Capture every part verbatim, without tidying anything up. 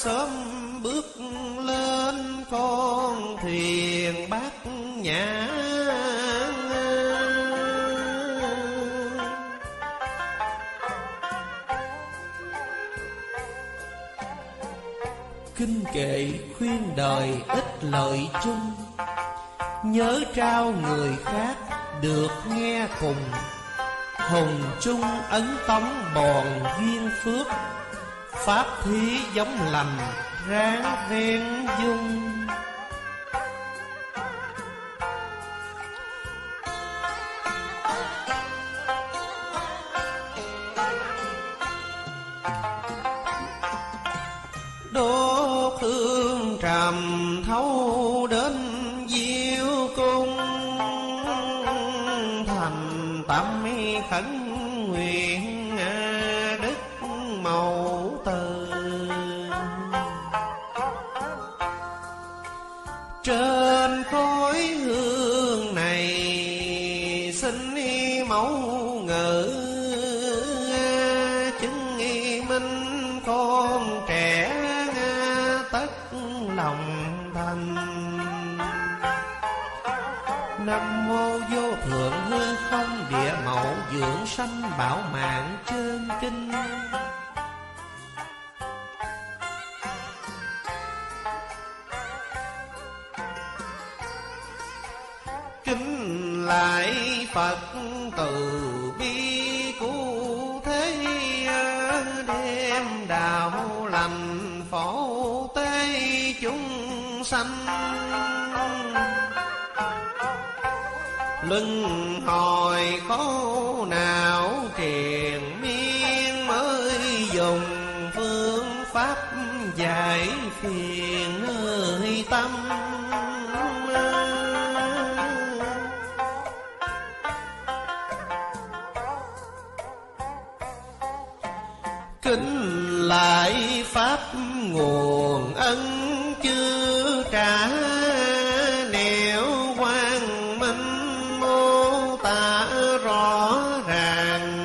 sớm bước lên con thuyền bát nhã. Kinh kệ khuyên đời ít lợi chung, nhớ trao người khác được nghe cùng. Hồng chung ấn tống bòn duyên phước, pháp thí giống lành ráng ven dung. Đốt hương trầm thấu đến diêu cung, thành tâm khẩn nguyện đức mẫu từ. Trên khói hương này xin mẫu ngự, chứng minh con trẻ tất lòng thành. Nam mô vô thượng hư không địa mẫu dưỡng sanh bảo mạng chân kinh. Kính lại Phật từ bi cứu thế, đem đạo lành phổ tế chúng sanh. Luân hồi khổ não triền miên, mới dùng phương pháp giải phiền nơi tâm. Kính lại pháp nguồn ân chưa trả, nẻo quang minh mô tả rõ ràng.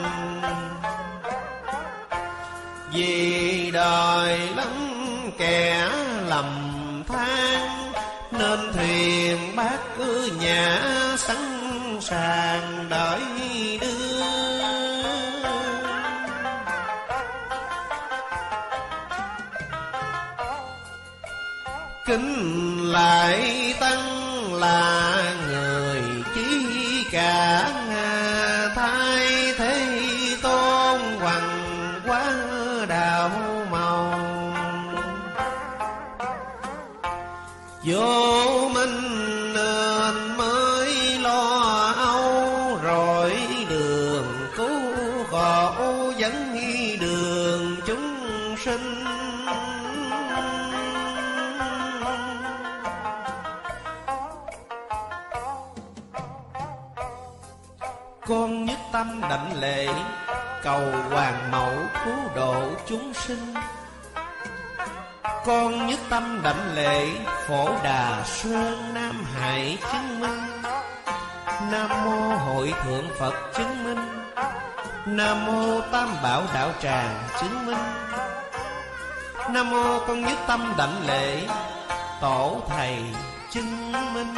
Vì đời lắm kẻ lầm than, nên thuyền bát cứ nhã sẵn sàng đợi đưa. Kính lại tăng là người chí cả, thay thế tôn hoàng quá đạo màu. Vô minh nên mới lo âu, rồi đường cứu khổ dẫn đường chúng sinh. Con nhất tâm đảnh lễ, cầu hoàng mẫu cứu độ chúng sinh. Con nhất tâm đảnh lễ, Phổ Đà Sơn Nam Hải chứng minh. Nam mô Hội Thượng Phật chứng minh. Nam mô Tam Bảo Đạo Tràng chứng minh. Nam mô con nhất tâm đảnh lễ, Tổ Thầy chứng minh.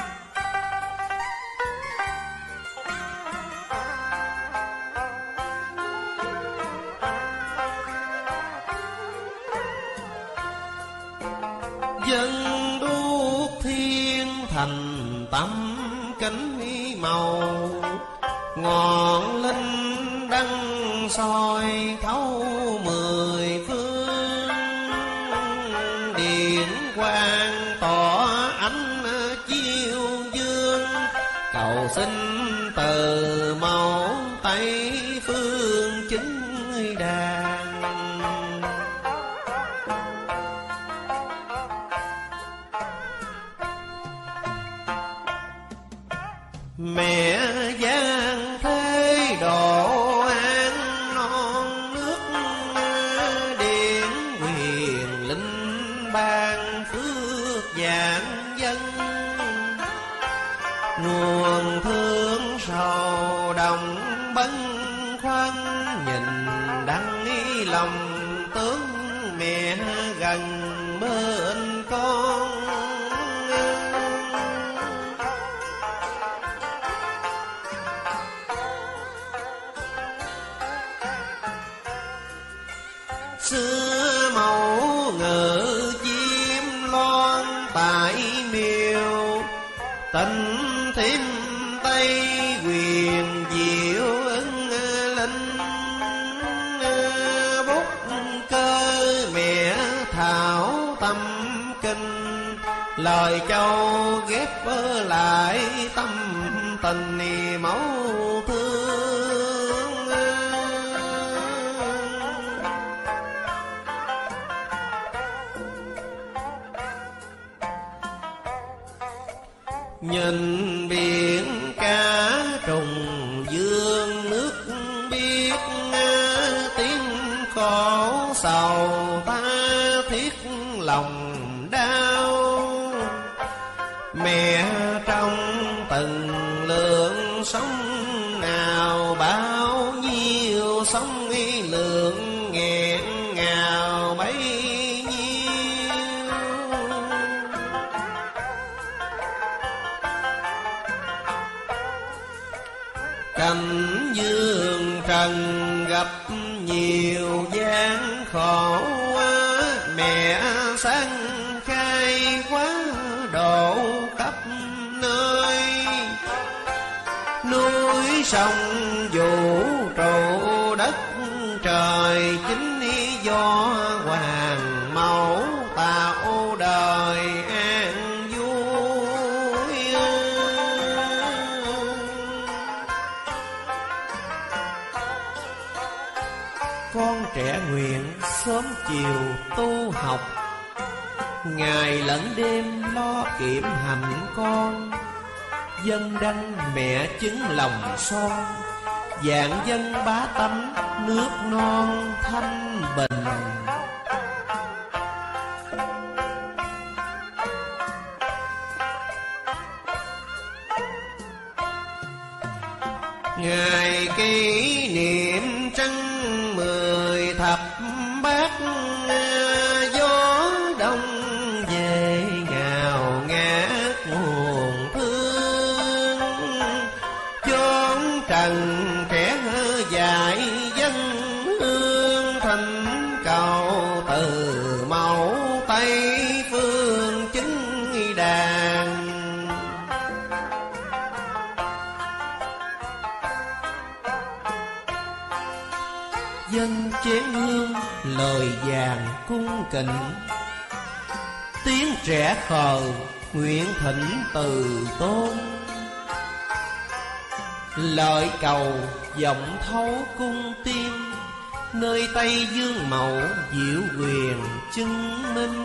Dân đuốc thiên thành tâm kính màu, ngọn linh đăng soi thấu mười phương. Điện quang tỏ ánh chiêu dương, cầu xin từ mẫu Tây phương chính đàn. Mẹ giang thế độ an non nước, điện quyền linh ban phước vạn dân. Nguồn thương sầu đồng bấn khoăn, nhìn đắng lòng tướng mẹ gần bên con. Xưa mẫu ngự chim loan tại miều, tình thêm tây quyền diệu ưng linh. Bút cơ mẹ thảo tâm kinh, lời châu ghép lại tâm tình mẫu thương. Nhìn biển cá trùng dương nước biết, tiếng khổ sầu ta thiết lòng đau. Mẹ trong từng lượng sống nào, bao nhiêu sống lượng nghẹn ngào bấy nhiêu. Cảnh dương trần gặp nhiều gian khổ, mẹ sáng khai quá độ khắp nơi. Núi sông vũ trụ đất trời, chính do hoàng mẫu tạo đời an vui. Con trẻ nguyện sớm chiều tu học, ngày lẫn đêm lo kiểm hạnh con. Dân đăng mẹ chứng lòng son, vạn dân bá tánh nước non thanh bình. Ngày kỷ niệm trăng mười thập bát, gió đông về ngào ngát nguồn thương. Chốn trần trẻ dại dân hương, thỉnh cầu từ mẫu Tây phương chứng đàn. Dân chén hương lời vàng cung kính, tiếng trẻ khờ nguyện thỉnh từ tôn. Lời cầu vọng thấu cung tiên, nơi Tây Dương mẫu diệu quyền chứng minh.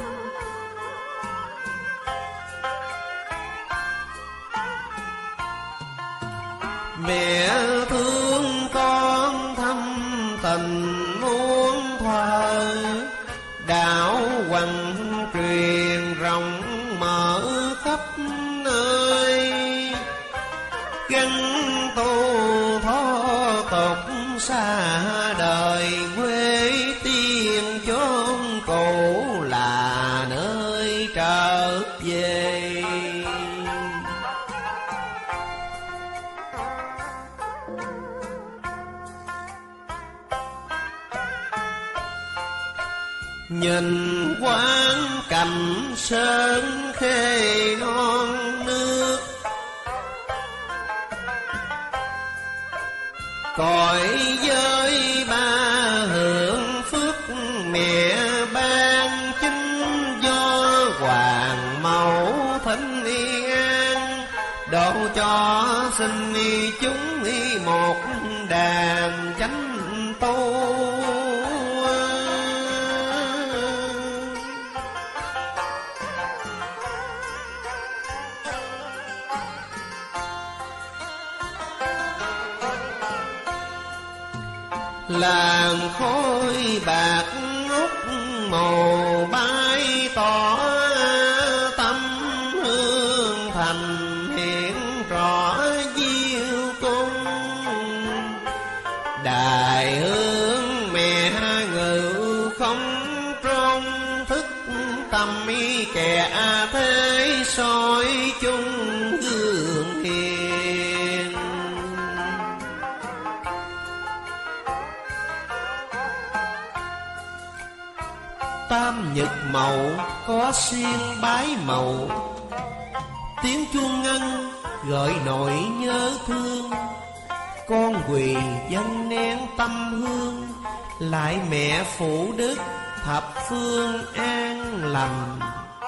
Mẹ thương con thâm tình muôn thuở, đạo hoằng truyền rộng mở khắp nơi. Gắn tu thó tục xa đời, quê tiên chốn cũ là nơi trở về. Nhìn quán cảnh sơn khê non nước, cõi giới ba hưởng phước mẹ ban chính. Do hoàng mẫu thỉnh an, độ cho sinh chúng một đàn chánh tu. Làng khói bạc ngút màu bay tỏ, tâm hương thành hiện rõ diêu cung. Đài hương mẹ ngự không trôi, công thức tâm ý kẻ thế soi chung gương hiền. Tam nhật mậu có xiên bái mậu, tiếng chuông ngân gợi nỗi nhớ thương. Con quỳ dâng nén tâm hương, lại mẹ phụ đức thập phương an lành.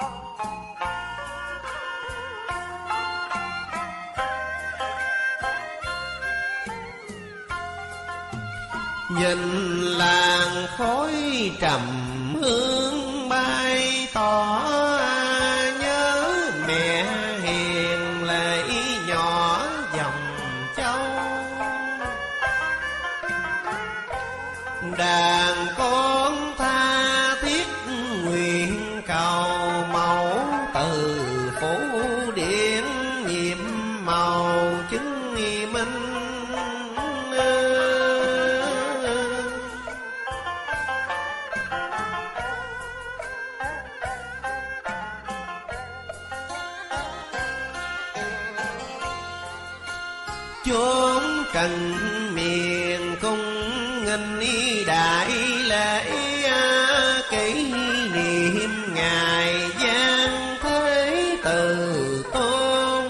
Nhìn làng khói trầm hương bay tỏ, nhớ mẹ hiền lệ nhỏ dòng châu. Đàn con tha thiết nguyện cầu mẫu, từ phủ điện nhiệm màu chứng minh. Chốn trần miền cung nghinh đại lễ, kỷ niệm ngày Giang Thế Từ Tôn.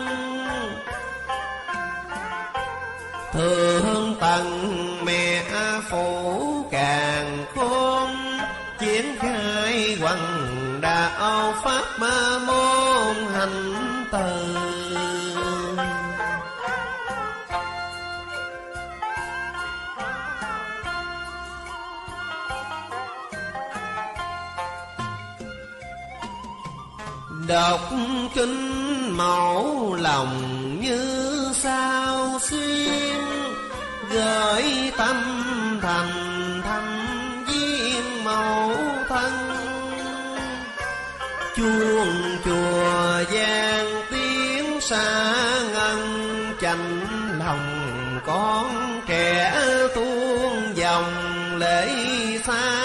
Thương tần mẹ phụ càng khôn, triển khai hoằng đạo pháp môn hành từ. Đọc kinh mẫu lòng như sao xuyên, gửi tâm thành thăm viên mẫu thân. Chuông chùa vang tiếng xa ngân, chạnh lòng con trẻ tuôn dòng lễ xa.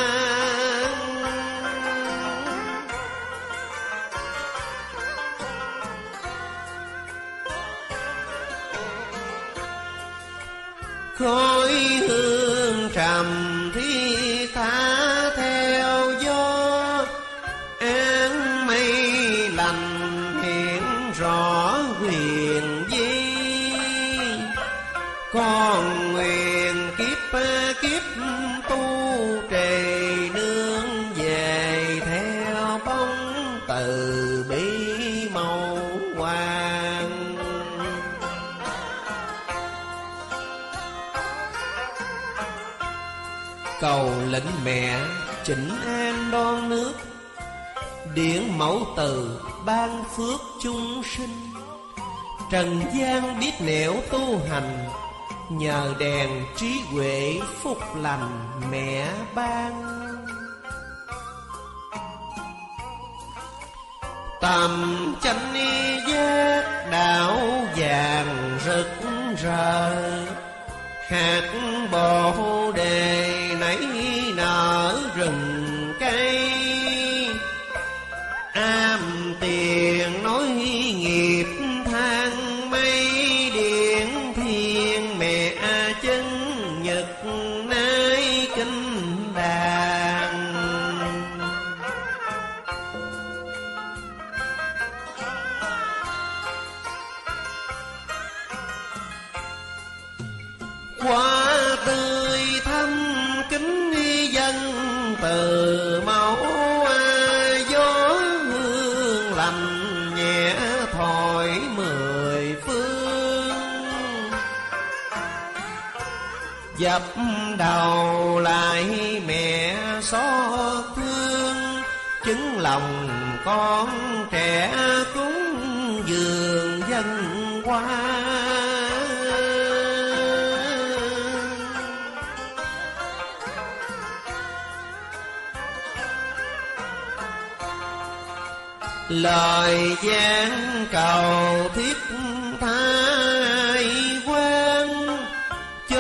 Khói hương trầm thi tha theo gió, áng mây lành hiện rõ quyền vi. Con nguyện kiếp kiếp tu trì, nương về theo bóng từ bi màu hoàng. Cầu lệnh mẹ chỉnh an đoan nước, điển mẫu từ ban phước chúng sinh. Trần gian biết nẻo tu hành, nhờ đèn trí huệ phúc lành mẹ ban. Tầm chánh giác đạo vàng rực rỡ, hạt bồ đề nảy nở rừng cây. Am tiền nói nghiệp than mây, điện thiên mẹ chân nhật nay kinh đàn. Hoa tươi thắm kính dân từ mẫu, gió hương lành nhẹ thổi mười phương. Dập đầu lại mẹ xót thương, chứng lòng con trẻ cúng dường dân hoa. Lời gian cầu thiết thái quan,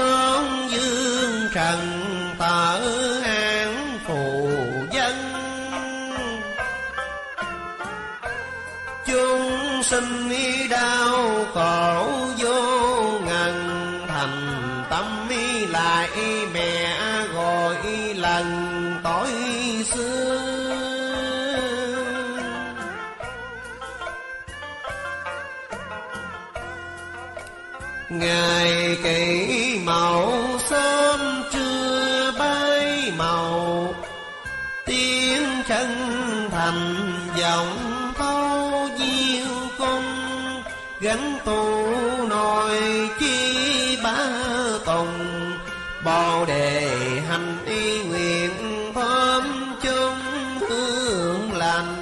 chốn dương trần tở an phù dân. sinh đau khổ vô ngần, thành tâm lại mẹ gọi lần tối xưa. Ngày kỷ màu sớm trưa bay màu, tiếng chân thành giọng thâu diêu cung, gánh tu nồi chi ba tùng, bồ đề hành y nguyện thơm chung hương lành.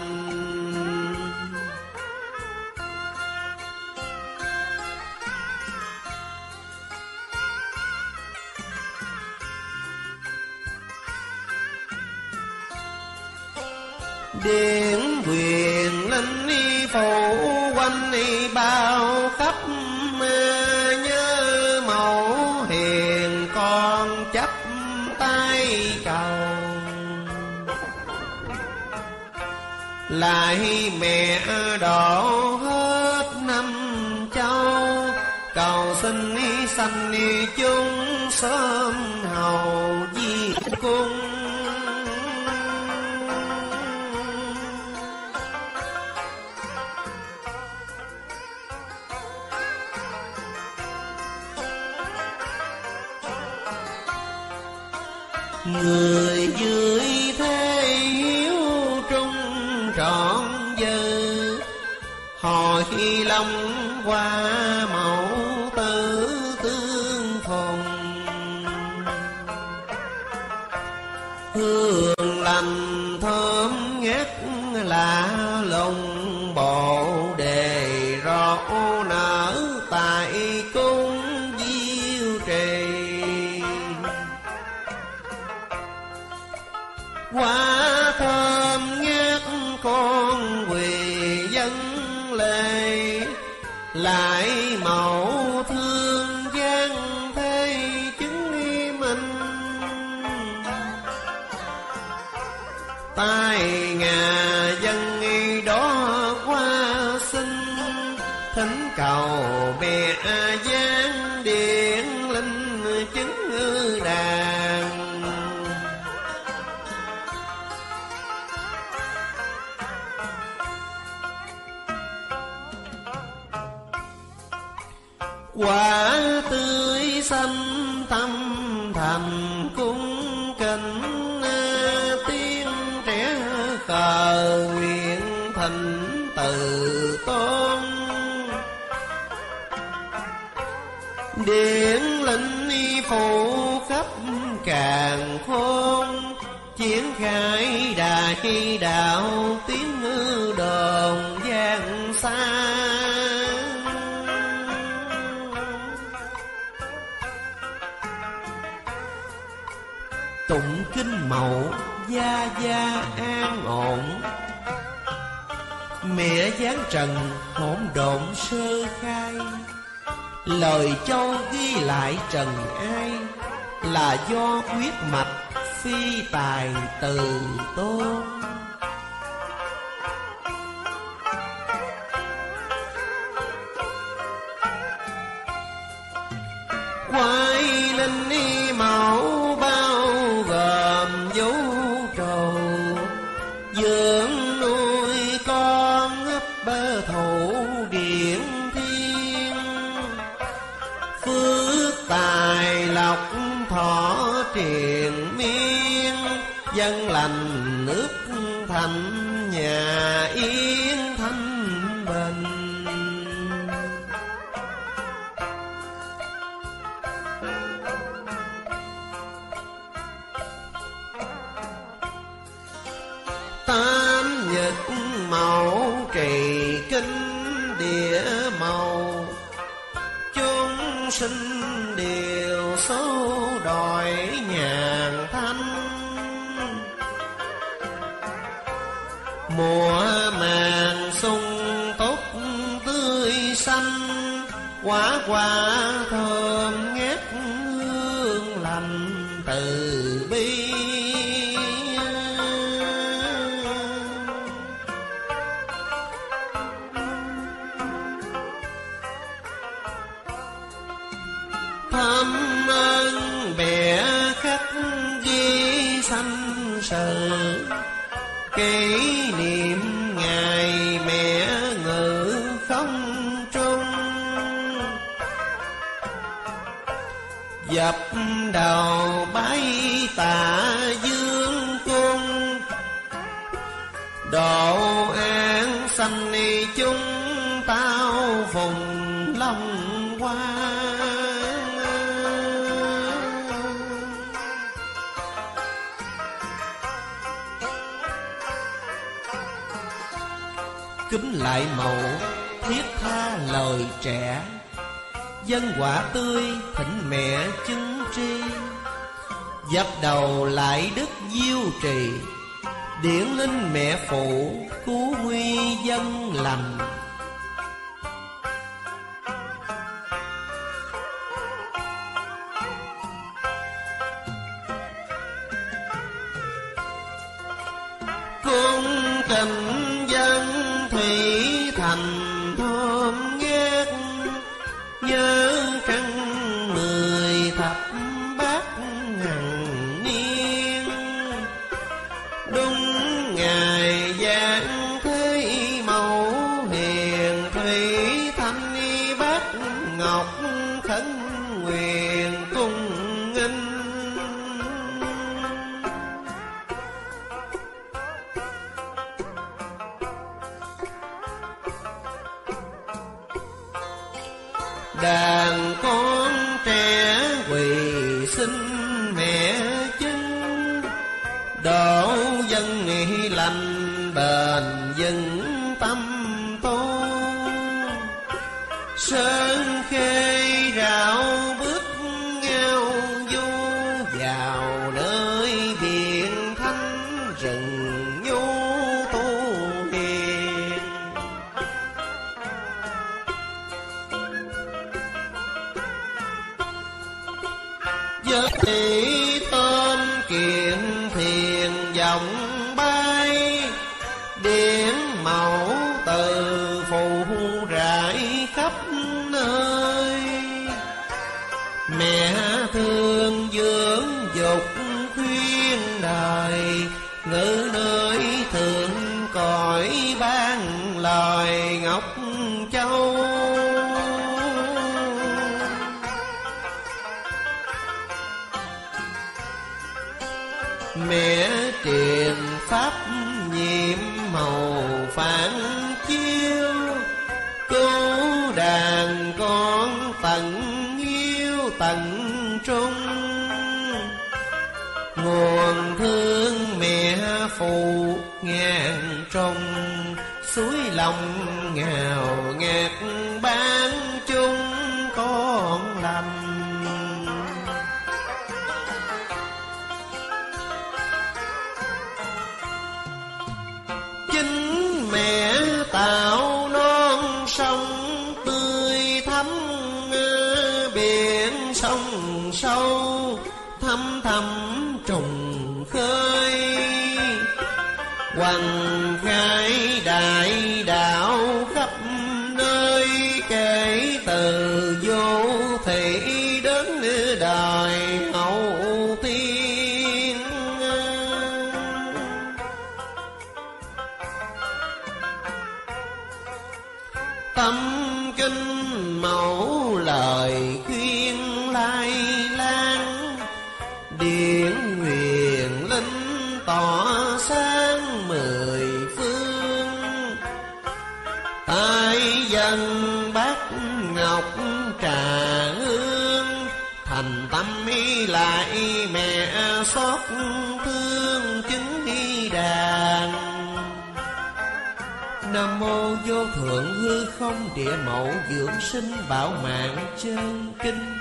Điển quyền linh y phủ quanh y bao khắp, nhớ mẫu hiền con chắp tay cầu. Lại mẹ độ hết năm châu, cầu xin y sanh y chúng sớm hầu di cung. Người dưới thế hiếu trung trọn dư, hồi khi long qua mẫu tử tương phùng. Hương lành thơm ngát lạ lùng, bồ đề rõ nở tại cung diêu trì. Quả thơm ngát con quỳ dân lệ, lại mẫu thương gian thế chứng minh. Tai ngà dân đó qua sinh, thỉnh cầu mẹ giáng điển linh chứng đàn. Quả tươi xanh tâm thành cung kính, tiếng trẻ cờ nguyện thịnh từ tôn. Điển linh y phụ khắp càn khôn, triển khai đại đạo tiếng đồn vang xa. Tụng kinh mẫu gia gia an ổn, mẹ giáng trần hỗn độn sơ khai. Lời châu ghi lại trần ai, là do huyết mạch phi tài từ tôn. Quay linh y mẫu bao gồm vũ trụ, dưỡng nuôi con ấp bơ thủ điển thiên. Phước tài lộc thọ triền miên, dân lành nước thành nhà yên thanh bình. Tam nhật mẫu trì kinh địa màu, chúng sinh đều số đòi nhàn thanh. Mùa màng sung tốt tươi xanh, quả quả thơm ngát hương lành từ bi. kỷ niệm ngày mẹ ngự không trung. Dập đầu bái tạ dương cung, độ an sanh ni chúng tao phùng long hoa. Kính lại mẫu thiết tha lời trẻ, dân quả tươi thỉnh mẹ chứng tri. Dập đầu lại đức diêu trì, điển linh mẹ phụ cứu nguy dân lành. Cung kính dân thủy thành thơm ngát, nhớ trăng mười thập bát hằng niên. Đúng ngày giáng thế mẫu hiền thủy thanh bát ngọc khấn nguyện cung nghinh. Đàn con trẻ quỳ xin mẹ chứng, độ dân nghị lành bền vững tâm tu. Sơn khê rạo bước ngao du, vào nơi biển thanh rừng nhu tu hiền. Giới thị tên kiện thiền vọng bay, điển mẫu từ phù rải khắp nơi. Mẹ thương dưỡng dục khuyên đời, ngữ nơi thượng cõi ban lời ngọc châu. Mẹ truyền pháp nhiệm màu phản chiếu, cứu đàn con tận yêu tận trung. Nguồn thương mẹ phụ ngàn trong, suối lòng ngào ngạt ban chung con lành. Chính mẹ tạo non sông tươi thắm, biển sông sâu thăm thăm trùng khơi. Hoằng khai đại đạo khắp nơi, kể từ vô thị đến đời hậu tiên. Tâm kinh mẫu lời khuyên lai lan, điển nguyện linh tỏ sáng mười phương. Tại dân bát ngọc trà hương, thành tâm ý lại mẹ xót thương chứng đi đàn. Nam mô vô thượng hư không địa mẫu dưỡng sinh bảo mạng chân kinh.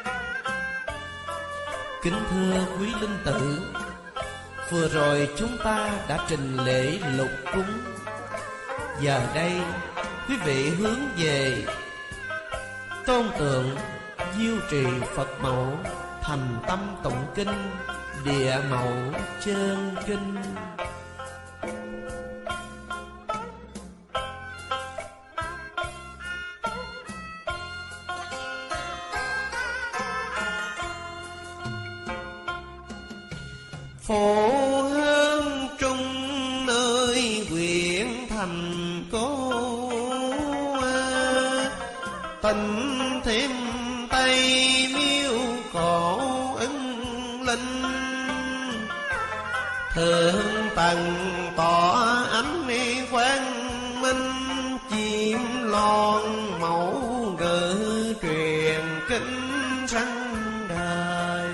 Kính thưa quý linh tử, vừa rồi chúng ta đã trình lễ lục cúng. Giờ đây quý vị hướng về tôn tượng Diêu Trì Phật mẫu, thành tâm tụng kinh địa mẫu chân kinh. Phổ hương trung nơi thành cố. Tình thêm tay miêu cổ ưng linh, thượng tầng tỏ ánh quang minh. Chim lon mẫu ngữ truyền kinh răng đời.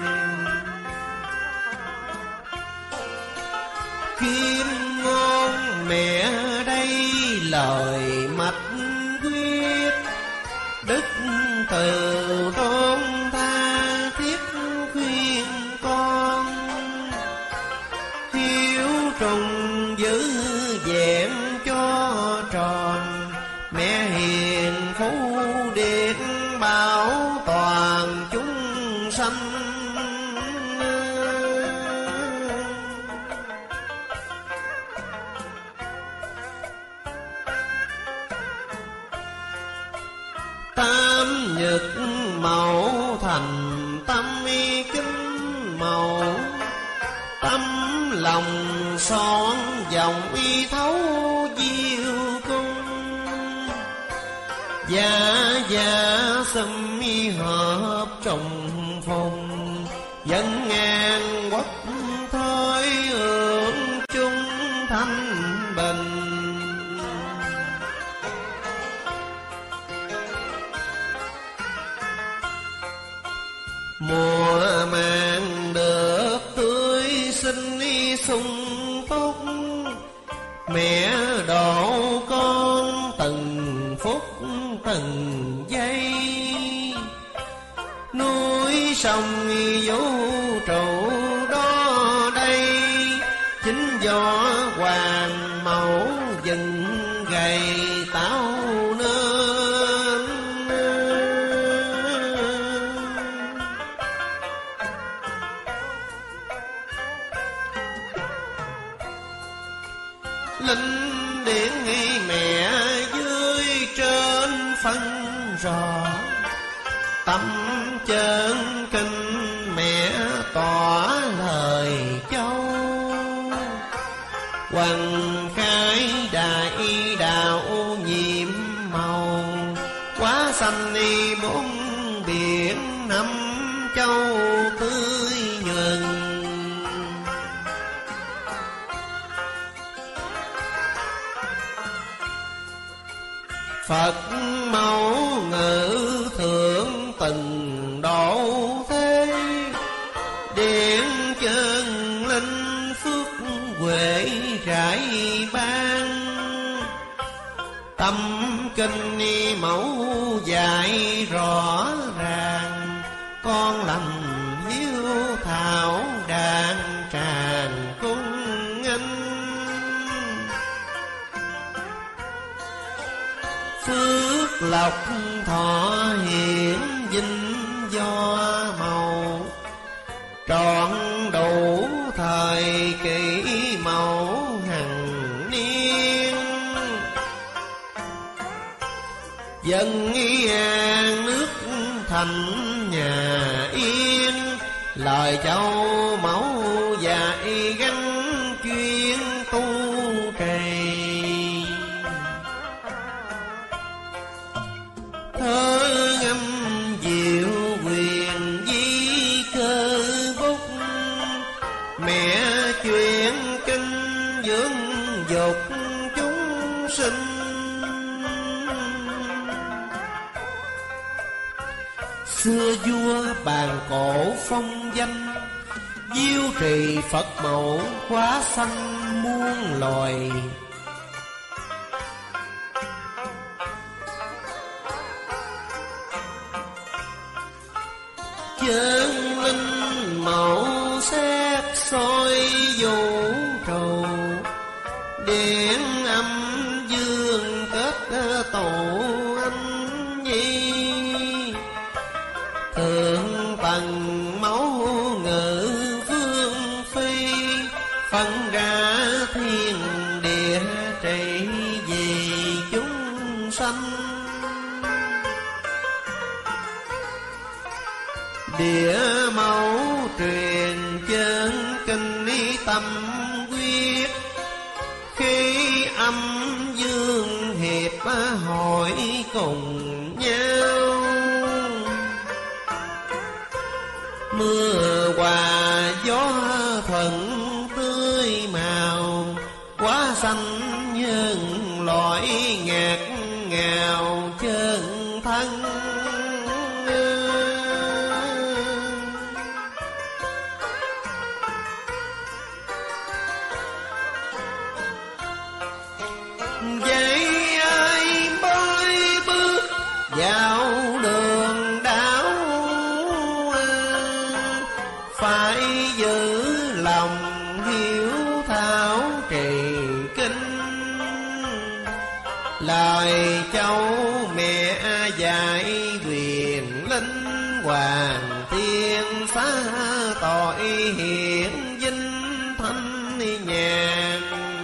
Kim ngôn mẹ đây lời mạch quyết, đức từ tôn tha thiết khuyên con. Hiếu trùng giữ vẹn cho tròn, mẹ hiền phú điện bảo toàn chúng sanh. Tam nhật mẫu thành tâm kính màu, tâm lòng son dòng y thấu diệu cung. Gia gia xâm y hợp trùng phùng, dân ngang quốc thôi ương chung thanh bình. Mùa màng được tươi xinh y sung túc, mẹ độ con từng phút từng giây. Núi sông vũ trụ đó đây, chính do hoàng mẫu dựng gầy tạo nên. Linh điển mẹ dưới trên phân rõ, tâm chân kinh mẹ tỏ lời châu. Hoàng khai đại đạo nhiệm màu, quá xanh đi bốn biển năm châu tươi nhuần. Phật mẫu ngự thượng từng độ thế, điện chân linh phước huệ rải ban. Tâm kinh ni mẫu dạy rõ ràng, con lành hiếu thảo đàn tràn cung anh. Phước lộc thọ hiển vinh do màu, trọn đủ thời kỳ mẫu hằng niên. Dân an nước thành nhà yên, lời châu mẫu dạy gắn chuyên tu trì. Thơ ngâm diệu quyền di cơ bút, mẹ chuyện kinh dưỡng dục chúng sinh. Xưa vua bàn cổ phong danh, diêu trì Phật mẫu hóa sanh muôn loài. Chân linh mẫu xét soi vũ trụ, điện âm dương kết tổ anh nhi. Thượng tầng mẫu ngự phương phi, phân ra thiên địa trị vì chúng sanh. Địa mẫu truyền chân kinh ý tâm quyết, khi âm dương hội cùng nhau. Mưa hòa gió thuận tươi màu, quá xanh nhân loại ngạt ngào chân thân. Vậy ai mới bước vào đường đạo, phải giữ lòng hiếu thảo trì kinh. Lời cháu mẹ dạy quyền linh, hoàng thiên xá tội hiện vinh thanh nhàn.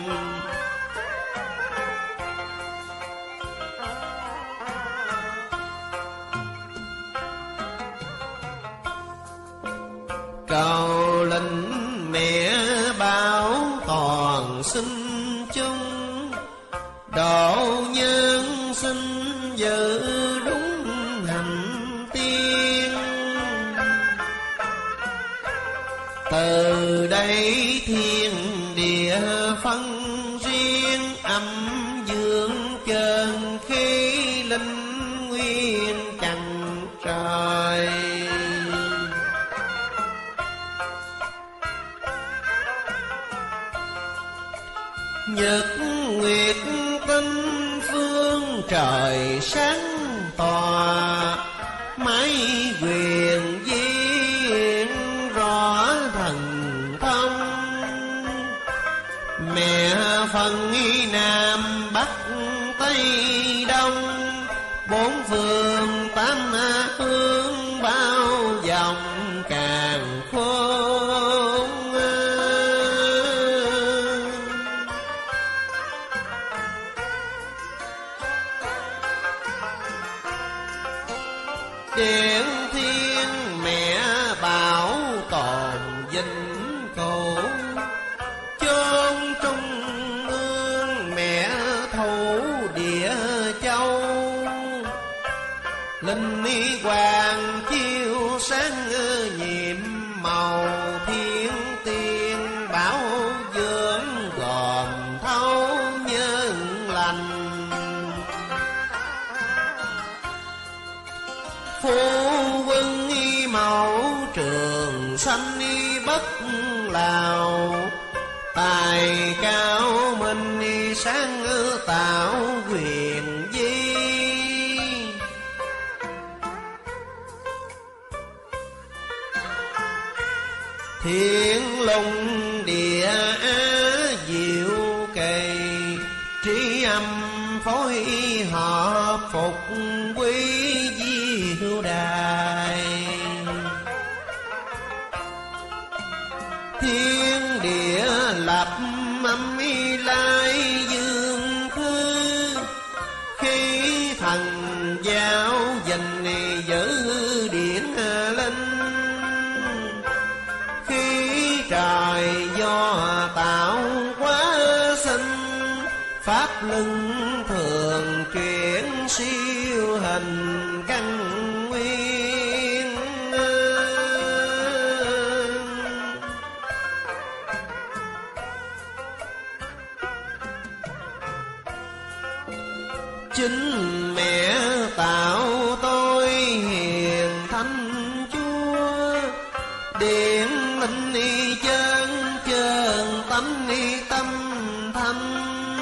Cầu linh mẹ bảo toàn sinh chung, độ nhân sinh giữ đúng hành tiên. Từ đây thiên địa phân riêng, âm dương chân khí linh nguyên trần trời. Nhật nguyệt tinh phương trời sáng tỏa, mái quyền viên rõ thần thông. Mẹ phân nam bắc tây đông, bốn phương tám hướng bao vòng càn khôn. Điện thiên mẹ bảo tồn vĩnh cửu, chốn trung ương mẹ thủ địa châu. Linh y hoàng chiếu sáng nhiệm màu, thiên tiên bảo dưỡng gồm thấu nhân lành. Phu quân y mẫu trường sanh y bất lào, tài cao minh y sáng tạo quyền di. Thiên lùng địa á diệu kỳ, trí âm phối hợp phục quý diệu đài. Thiên địa lập âm y lai dương khư, khi thần giáo dình giữ điển linh. Khi trời do tạo hóa sinh, pháp luân thường chuyển siêu hình căn nguyên. Chính mẹ tạo tôi hiền thánh chúa, điện linh y chân chân tánh y tâm thanh.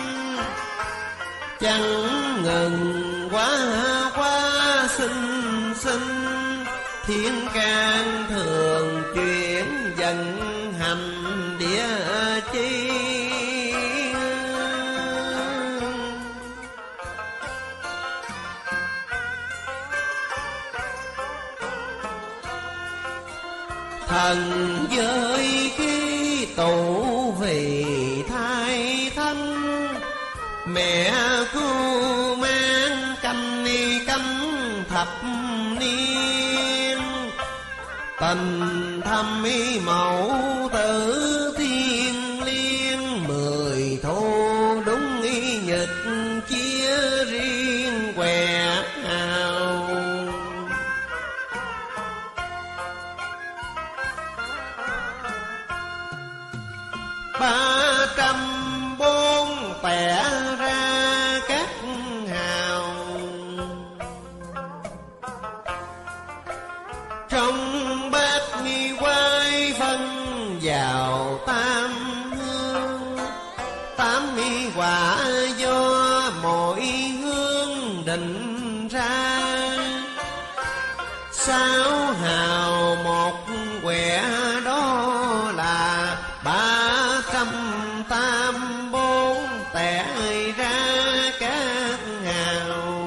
Chẳng ngừng quá quá sinh sinh, thiên can thường chuyển dần hành địa chi. Thần giới khi tụ vì thai thân, mẹ cứu mang canh ni canh thập niên. Tình thâm ý mẫu tử thiên liêng, mười thu đúng ý nhật chia riêng. là do mỗi hương định ra. Sáu hào một quẻ đó là ba trăm tam bốn tẻ ra các hào.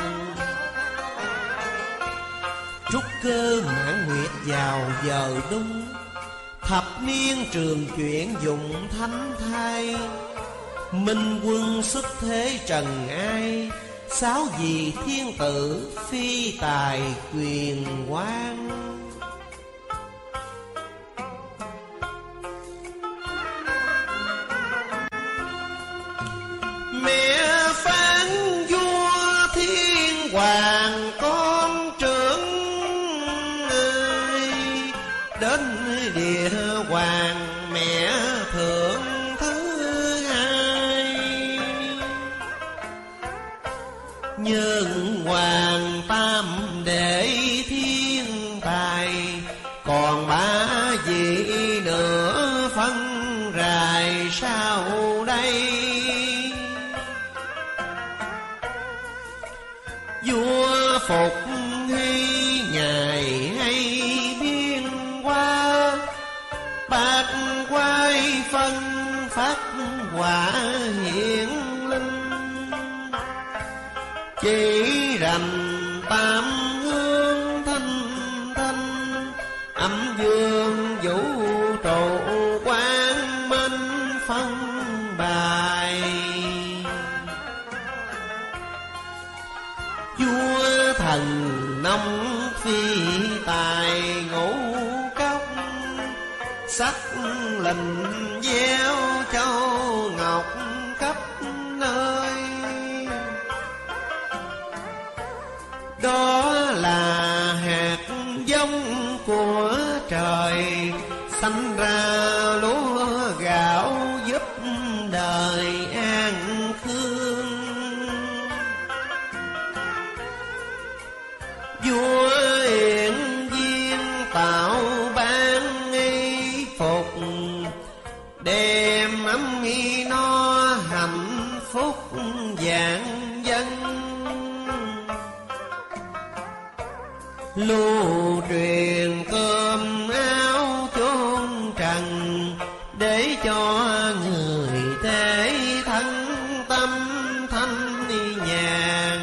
Trúc cơ mãn nguyệt vào giờ đung, thập niên trường chuyển dụng thánh thai. Minh quân xuất thế trần ai, sáu vị thiên tử phi tài quyền quan. Mẹ phán vua thiên hoàng con trưởng ơi, đến địa hoàng mẹ thượng thứ hai. Nhân hoàng tam đệ thiên tài, còn ba vị nữa phân rài sau đây. Vua Phục Hy ngày hay biên qua, bạc quay phân phát quả hiển linh. Chỉ rành tam hương thanh thanh, âm dương vũ trụ quang minh phân bài. Vua thần nông phi tài ngũ cốc, sắc lình gieo châu ngọc khắp nơi. Đó là hạt giống của trời, sanh ra lúa gạo giúp đời an khương. Vua Yên Viên tạo ban y phục, đem ấm y no hạnh phúc vạn dân. Lưu truyền cơm áo chốn trần, để cho người thế thân tâm thanh nhàn.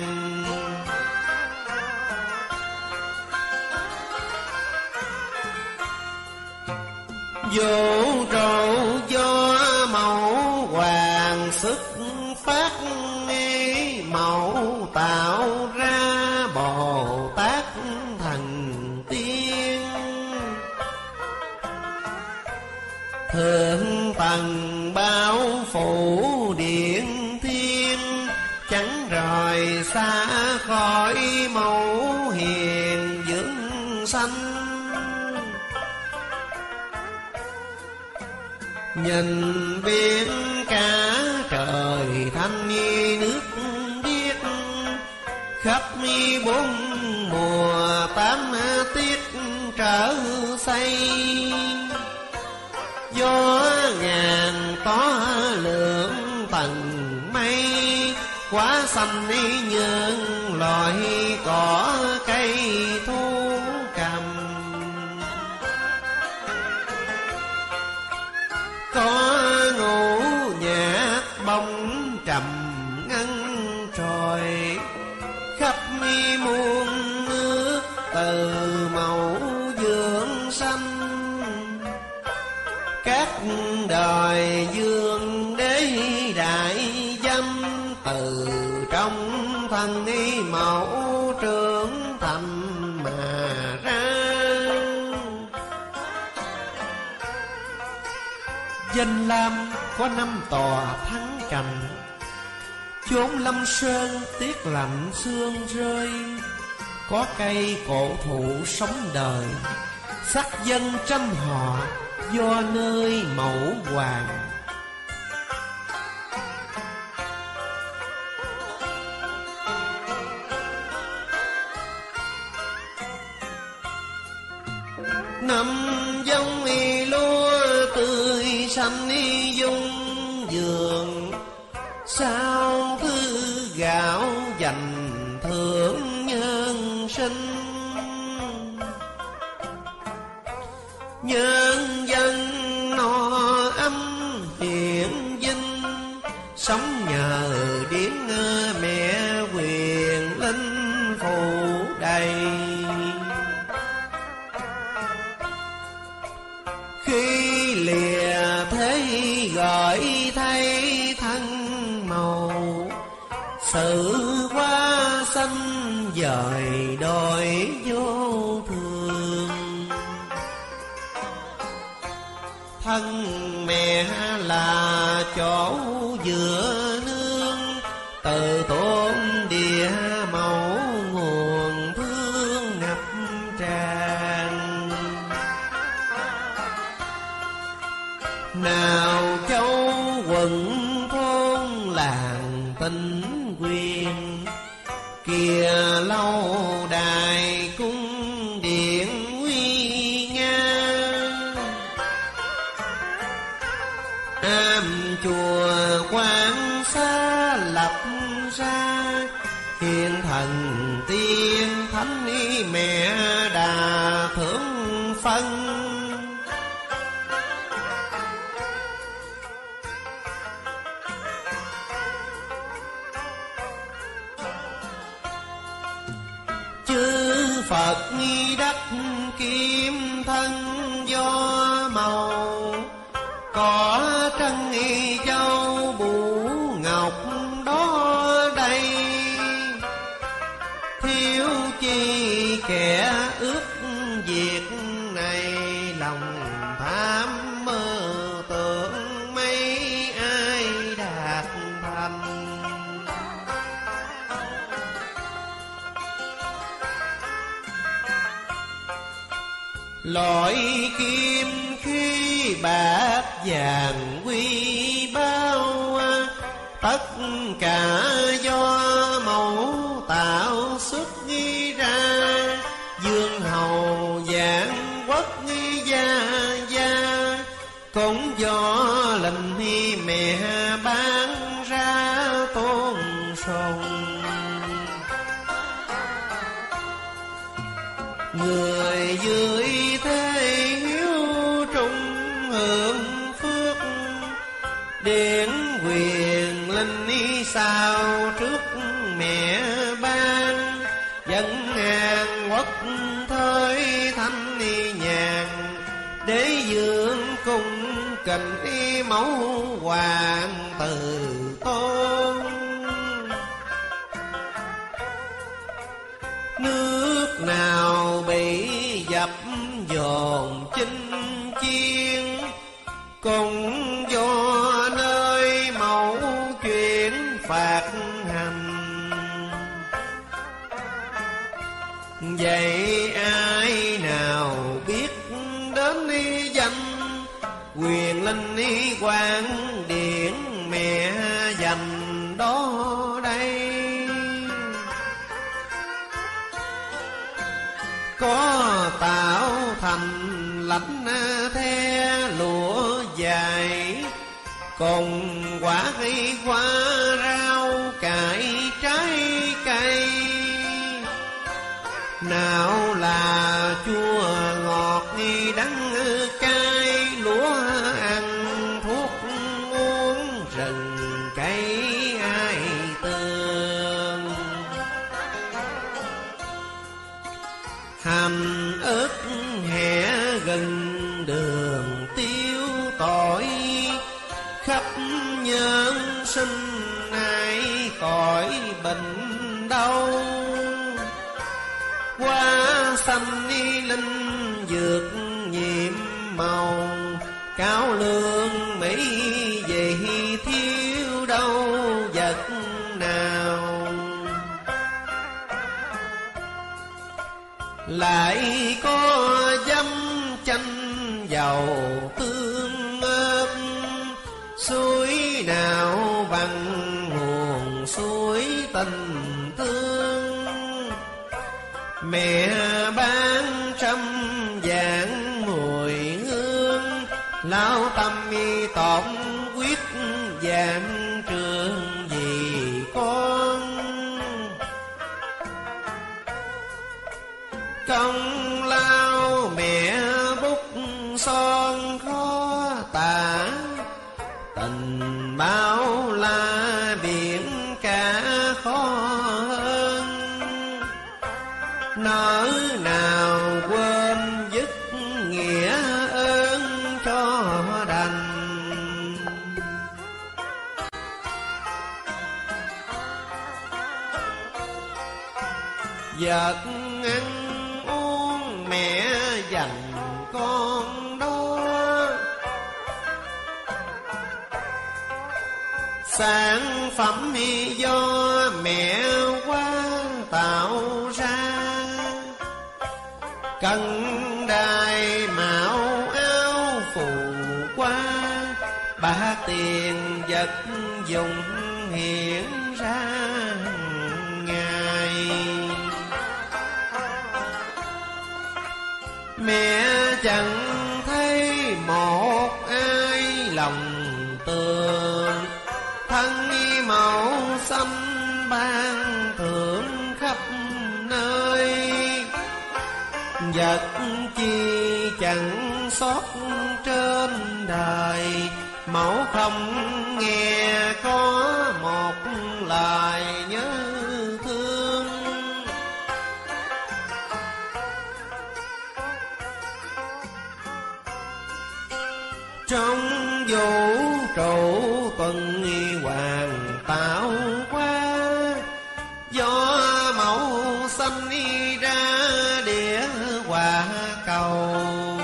Vũ trụ do mẫu hoàng xuất phát, mẫu tạo ra Bồ Tát thần tiên. Thượng tầng bao phủ điện thiên, chẳng rời xa khỏi mẫu hiền dưỡng sanh. Nhìn biển cả trời thanh như nước biếc, khắp bốn mùa tám tiết trở xây. Gió ngàn tó lượng tầng mây, quá xanh như loài cỏ cây thu cầm. Có ngũ nhạc bóng trầm ngân trồi, khắp mi muôn nước từ màu dương xanh. Các đời dương đế đại dâm, từ trong thân y mẫu trưởng thành mà ra. Danh lam có năm tòa thắng cành, chốn lâm sơn tiết lạnh sương rơi. Có cây cổ thụ sống đời, sắc dân trăm họ do nơi mẫu hoàng. Năm giống y lúa tươi xanh y dung vườn, sao thứ gạo dành thưởng nhân sinh. Nhân dân no ấm hiển vinh, sống nhờ điển mẹ quyền linh phủ đầy. Khi lìa thế gọi thay thân màu, sự quá sanh dời đôi vô thường. Thân mẹ là chỗ dựa nương, từ tôn địa mẫu nguồn thương ngập tràn. Nào châu quận thôn làng tinh quyền, kìa lâu đài cung điện nguy nga. Am chùa quan xa lập ra, hiền thần tiên thánh mẹ đà thượng phân. Chư Phật đắc kim thân do màu, có trân châu bủ ngọc đó đây. Thiếu chi kẻ ước việc này, lòng tham mơ tưởng mấy ai đạt thành. Loại kim khi bạc vàng quy bao, tất cả do mẫu tạo xuất nghi ra. Dương hầu giảng quốc nghi gia gia, cũng do lệnh mẹ ban ra tôn sùng. Người dưới thế hiếu trung hưởng phước, điển quyền linh sao trước mẹ ban. Dẫn ngàn quốc thới thanh nhàn, để dưỡng cung kính mẫu hoàng từ tôn. Nước nào bị dập dồn chinh chiến, cũng do nơi mẫu chuyển phạt hành. Vậy ai nào biết đến danh, quyền linh quan điển mẹ dành đó đây. Có tạo thành lãnh the lụa dài, cùng quả cây hoa rau cải trái cây. Nào là chua ngọt đắng cay, lúa ăn thuốc uống rừng cây ai tương. Hành ớt hẹ gần đường tiêu tỏi, khắp nhân sinh ai cõi bệnh đau. Hoa xanh linh dược nhiệm màu, cáo lương mỹ về thiếu đâu vật nào. Lại có dâm chanh dầu tương ớt, suối nào bằng nguồn suối tình thương. Mẹ bán trăm vạn mùi hương, lao tâm y tổn quyết vạn trường nỡ nào quên dứt nghĩa ơn cho đành. Vật ăn uống mẹ dành con đó, sản phẩm do mẹ qua tạo ra. Cân đài mạo áo phù qua, bạc tiền vật dụng hiện ra ngày. Mẹ chẳng thấy một ai lòng tường, thân màu xanh ban thưởng khắp nơi. Vật chi chẳng sót trên đời, mẫu không nghe có một lời nhớ thương. Trong vũ trụ tuần hoàn tạo qua, do mẫu xanh ra địa quả cầu.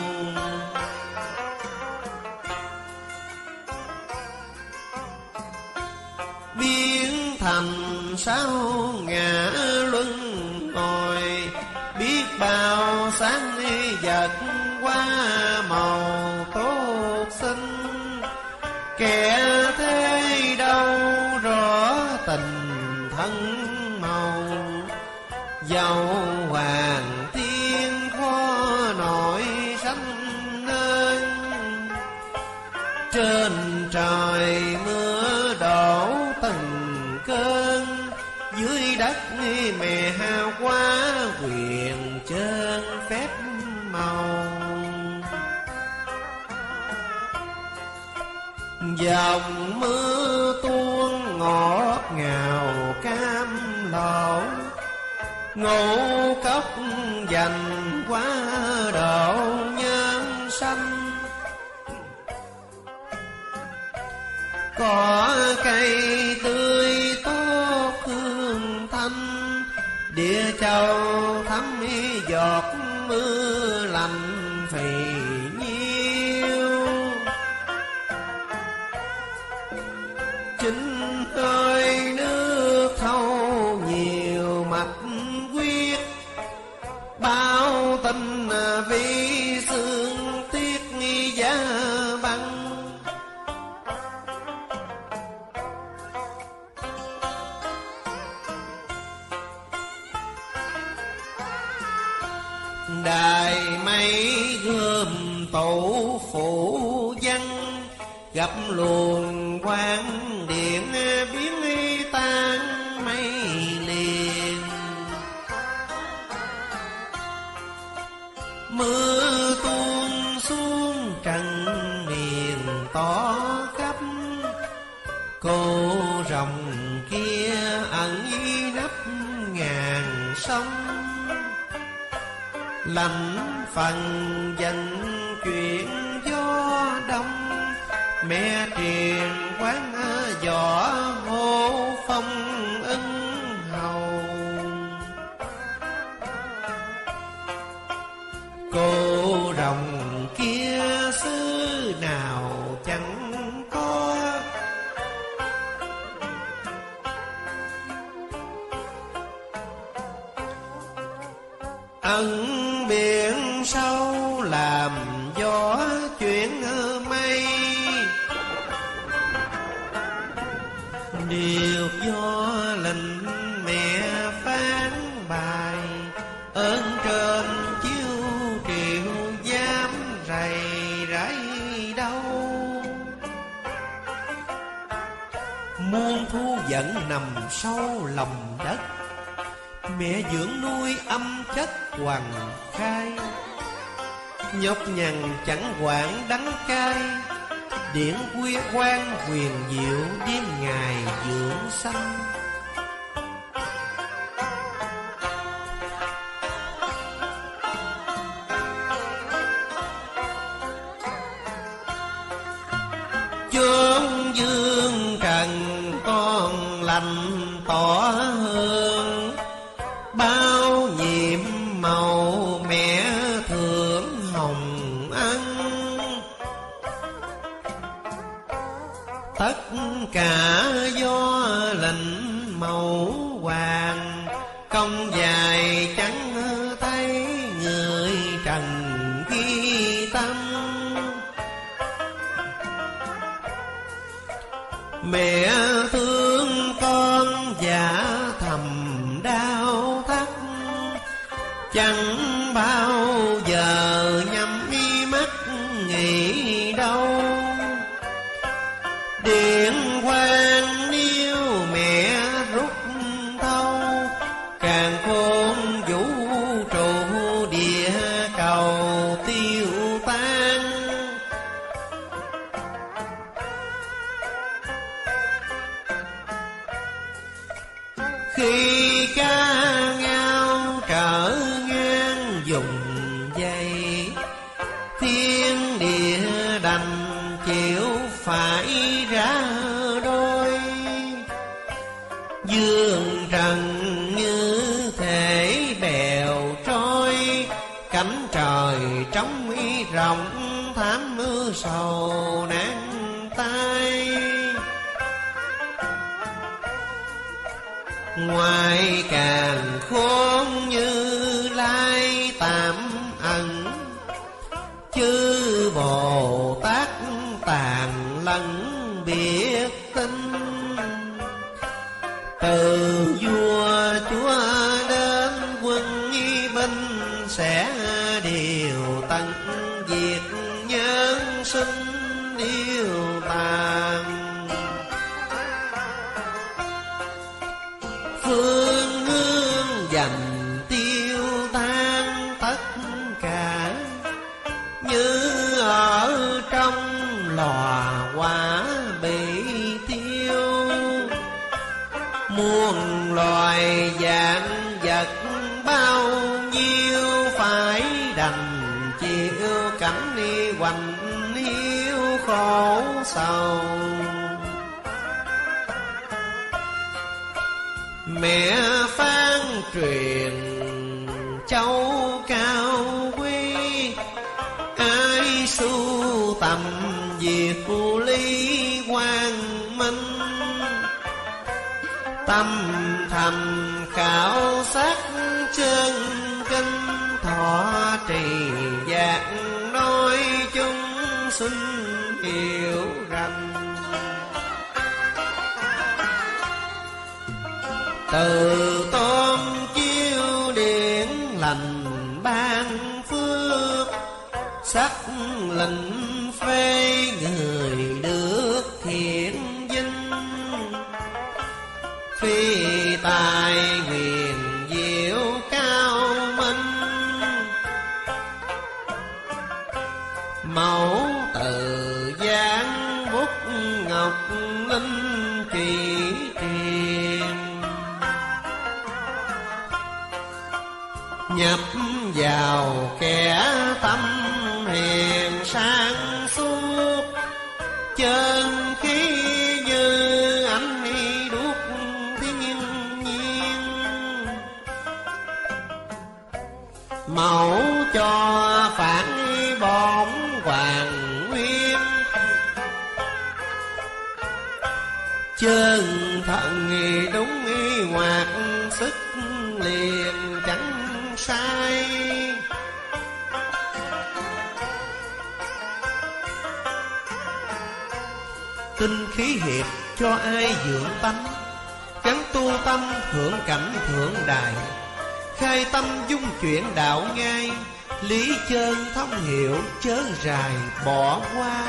Biến thành sáu ngã luân hồi, biết bao sáng vật qua màu tốt xinh. Kẻ thế đâu rõ tình thân màu, dầu hoàng thiên khó nổi sanh nên. Trên trời mưa đổ từng cơn, dưới đất mẹ hao quá quyền trơn phép màu. Dòng mưa tuôn ngọt ngào cam lộ, ngũ cốc dành quá độ nhân sanh. Có cây tươi tốt hương thanh, địa châu thấm giọt mưa lành phì nhiêu. Chính ơi nước thâu nhiều mạch quyết, bao tình vì xương tiếc giá băng. Đài mây gươm tổ phủ văn, gặp luồng quang điện biến tan mây liền. Mưa tuôn xuống trần miền tỏ khắp, cô rồng kia ẩn nấp ngàn sông. Lạnh phần dần chuyện gió đông, mẹ truyền quán võ hô phong ưng hầu. Cô rồng kia xứ nào chẳng có, ẩn biển sâu làm gió chuyển mây. Điều do lệnh mẹ phán bài, ơn trên chiếu triệu dám rầy rãi đâu. Muôn thu giận nằm sâu lòng đất, mẹ dưỡng nuôi âm chất hoàng khai. Nhọc nhằn chẳng quản đắng cay, điển quy quan huyền diệu đêm ngày dưỡng sanh. lành tỏ hương, bao nhiệm màu mẹ thượng hồng ân. Tất cả do lệnh mẫu hoàng, công dài chẳng thấy người trần ghi tâm. Mẹ thương con dạ thầm đau thắt, chẳng bao giờ nhắm mi mắt nghĩ đâu. Điện quang nếu mẹ rút thâu, càng khôn vũ trụ địa cầu tiêu tan. Khi ca ngao trở ngang dùng dây, thiên địa đành chịu phải ra đôi. Dương trần như thể bèo trôi, cánh trời trống rộng thảm mưa sầu nan tai. Ngoài càng khôn như lai tạm ẩn, chư Bồ Tát tàn lẫn biết tin. Từ vua chúa đến quân binh, sẽ điều tận diệt nhân sinh điều tàn. Phương hương dành tiêu tan tất cả, như ở trong lò hỏa bị thiêu. Muôn loài dạng vật bao nhiêu, phải đành chịu cảnh đi hoành hiu khổ sầu. Mẹ phán truyền châu cao quý, ai sưu tầm việc lý quang minh. Tâm thành khảo sát chân kinh, thọ trì dạng nói chúng sinh hiểu rành. Từ tôn chiếu điển lành ban phước, sắc lệnh phê người được thiện vinh. Phi tài huyền diệu cao minh, mẫu từ giáng bút ngọc linh trì truyền. Nhập vào kẻ tâm hiền sáng suốt, chân khí như ánh đuốc thiên nhiên. Mẫu cho phản bổn hoàng nguyên, chân thần đúng ngoạc sức liền chẳng sai. Tinh khí hiệp cho ai dưỡng tâm, gắn tu tâm hưởng cảnh thượng đại. Khai tâm dung chuyển đạo ngay, lý chân thông hiểu chớ rài bỏ qua.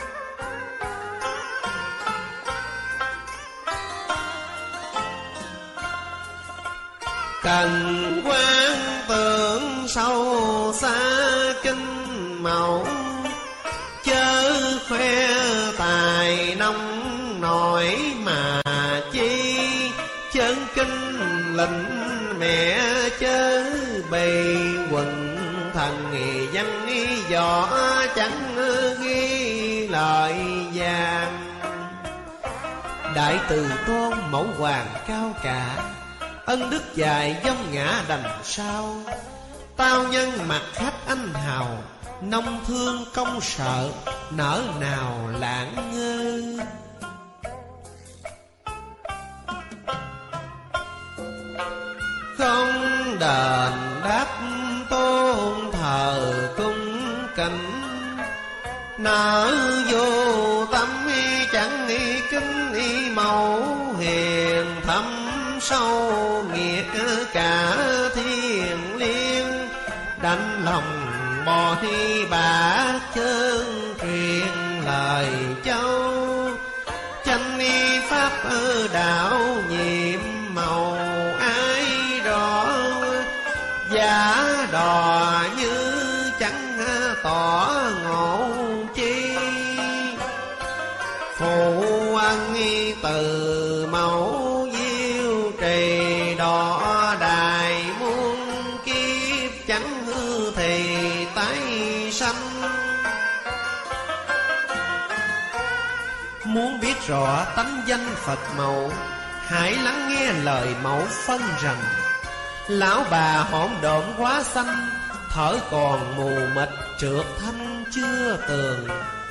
Cần quan tưởng sâu xa kinh mẫu, chớ khoe tài nông nổi mà chi. Chân kinh lệnh mẹ chớ bày quần, thần văn võ chẳng ghi lời vàng. Đại từ tôn mẫu hoàng cao cả, ân đức dài dông ngã đành sao. Tao nhân mặt khách anh hào, nông thương công sợ, nỡ nào lãng ngơ. Không đền đáp tôn thờ cung kính, nở vô tâm chẳng kính mẫu hiền thâm sâu nghiệt cả thiên liêng. Đánh lòng bò thi bả chân truyền lời châu, chánh ni pháp đạo nhiệm màu ai rõ. Giả đò như chẳng tỏ ngộ chi, phụ ân từ mẫu diêu trì đỏ đài muôn kiếp chẳng hư thì tái sanh. Muốn biết rõ tánh danh Phật mẫu, hãy lắng nghe lời mẫu phân rằng: lão bà hỗn độn quá xanh, thở còn mù mịt trượt thanh chưa tường.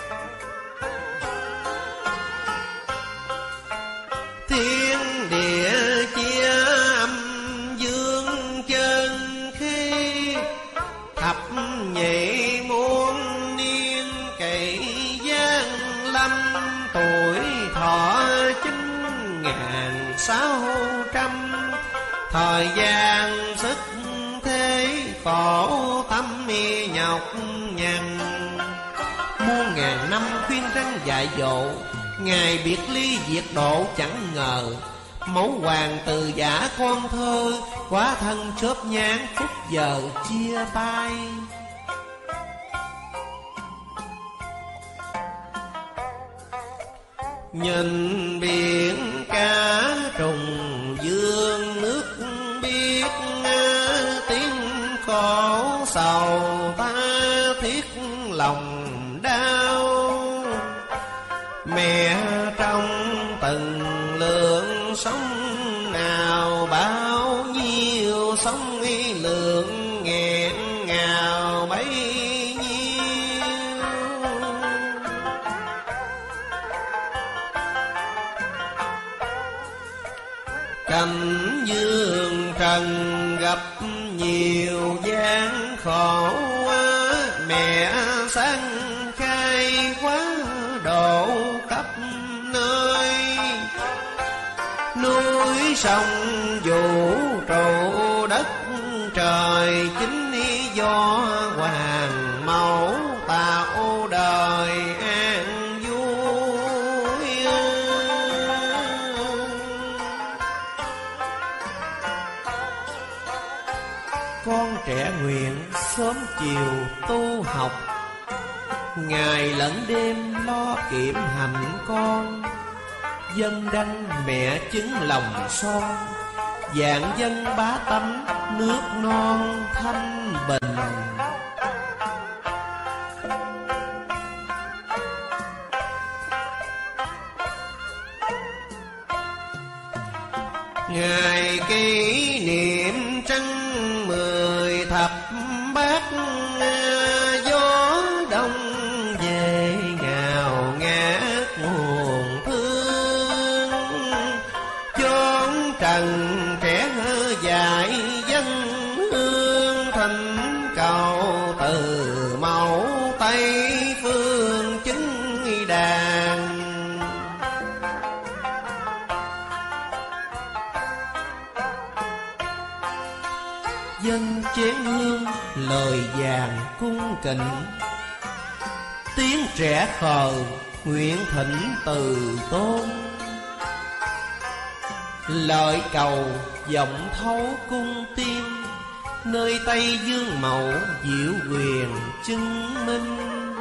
Thiên địa chia âm dương chân khí, thập nhị muôn niên cậy gian lâm. Tuổi thọ chín ngàn sáu trăm, thời gian sức thế khổ tâm nhọc nhằn. Muôn ngàn năm khuyên răng dạy dỗ, ngày biệt ly diệt độ chẳng ngờ. Mẫu hoàng từ giả con thơ, quá thân chớp nhoáng phút giờ chia tay. Nhìn biển cá trùng dương nước biết, tiếng khổ sầu ta thiết lòng đau. Mẹ trong từng lượng sống nào, bao nhiêu sống lượng nghẹn ngào bấy nhiêu. Cảnh dương trần gặp nhiều gian khổ, mẹ sáng khai quá độ khắp nơi. Núi sông vũ trụ đất trời, chính do hoàng mẫu tạo đời an vui. Con trẻ nguyện sớm chiều tu học, ngày lẫn đêm lo kiệm hạnh con. Dân đăng mẹ chứng lòng son, vạn dân bá tánh nước non thanh bình. Ngày kỷ niệm trăng mười thập bát, gió đông về ngào ngát nguồn thương. Chốn trần trẻ dại dân hương, thành cầu từ mẫu Tây phương chứng đàn. Dân chén hương lời vàng cung kính, tiếng trẻ khờ nguyện thỉnh từ tôn. Lời cầu vọng thấu cung tiên, nơi Tây Dương mẫu diệu quyền chứng minh.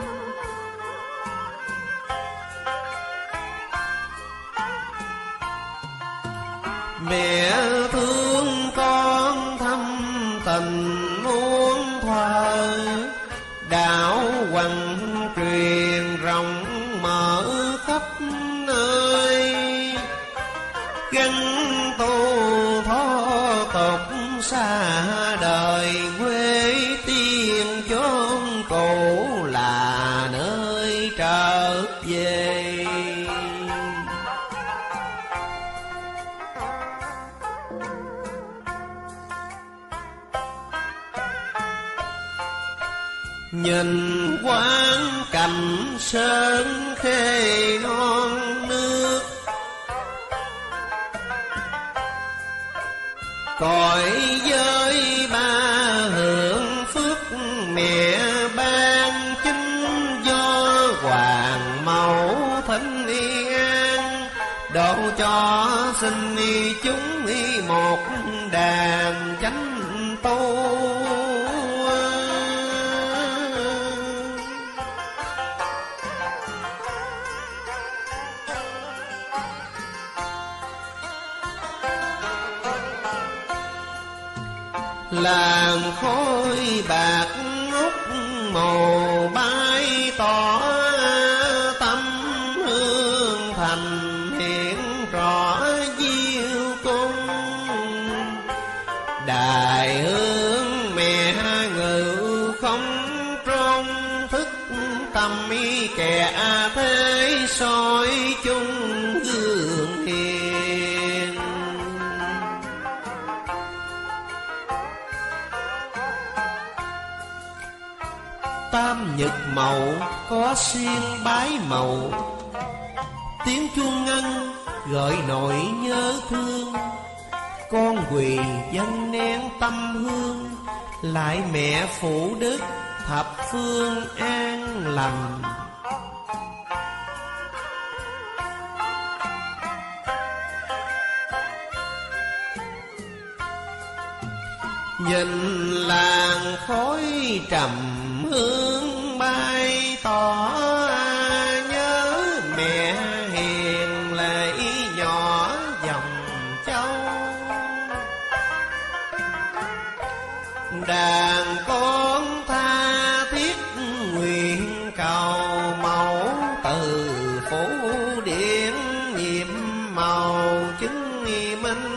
Mẹ thương con thâm tình muôn thuở, đạo hoằng truyền rộng mở khắp nơi. tu thó tục xa đời, quê tiên chốn cũ là nơi trở về. Nhìn quán cảnh sơn khê non nước, cõi giới ba hưởng phước mẹ ban chính, do hoàng mẫu thánh y an, độ cho sinh y chúng y một đàn chánh tu. Làng khói bạc ngút màu bay tỏ, tâm hương thành hiện rõ diêu cung. Đại hương mẹ ngự không trong, thức tâm ý kẻ thế soi chung gương hiền. Tam nhật mậu có xiên bái mậu, tiếng chuông ngân gợi nỗi nhớ thương. Con quỳ dâng nén tâm hương, lại mẹ phụ đức thập phương an lành. Nhìn làng khói trầm hương bay tỏ, nhớ mẹ hiền lệ nhỏ dòng châu. Đàn con tha thiết nguyện cầu mẫu, từ phủ điện nhiệm màu chứng minh.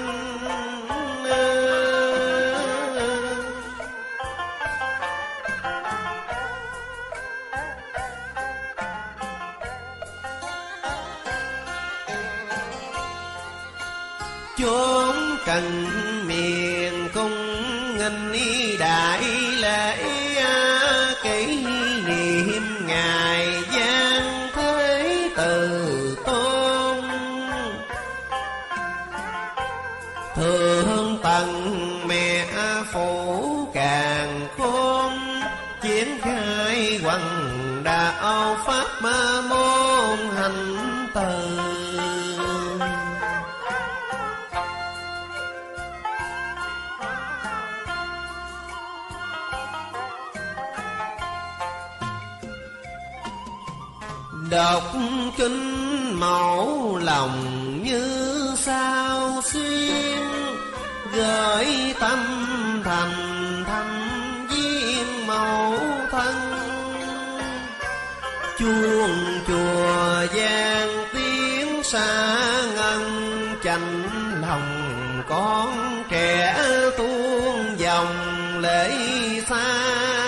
Chốn cần miền cung nghinh y đại lễ, kỷ niệm ngày Giang Thế Từ Tôn. Thương tần mẹ phủ càng khôn, triển khai hoằng đạo pháp môn hành từ. Đọc kinh mẫu lòng như sao xuyên, gửi tâm thành thành viên mẫu thân. Chuông chùa vang tiếng xa ngân, chạnh lòng con trẻ tuôn dòng lễ xa.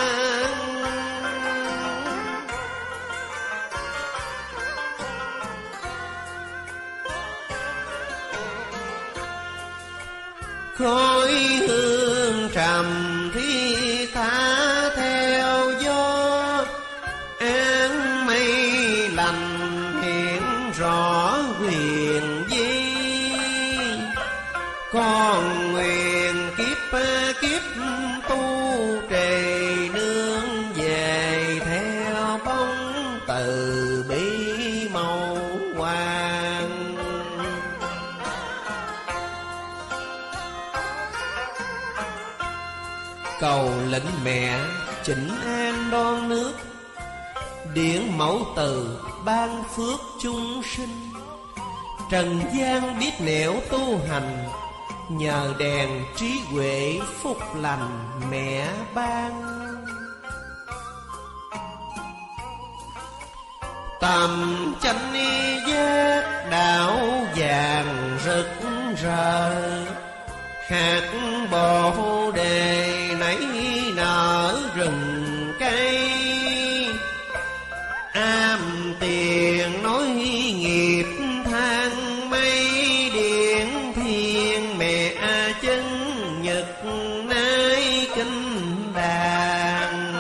Khói hương trầm thi tha theo gió, án mây lành hiện rõ quyền vi. Con nguyện kiếp kiếp tu trì, nương về theo bóng từ bi màu hoàng. Cầu lệnh mẹ chỉnh an non nước, điển mẫu từ ban phước chúng sinh. Trần gian biết nẻo tu hành, nhờ đèn trí huệ phúc lành mẹ ban. Tầm chánh y giác đạo vàng rực rờ. Hạt bồ đề nảy nở rừng cây, am tiền nói nghiệp than mây điện thiên mẹ chân nhật nay kinh đàn.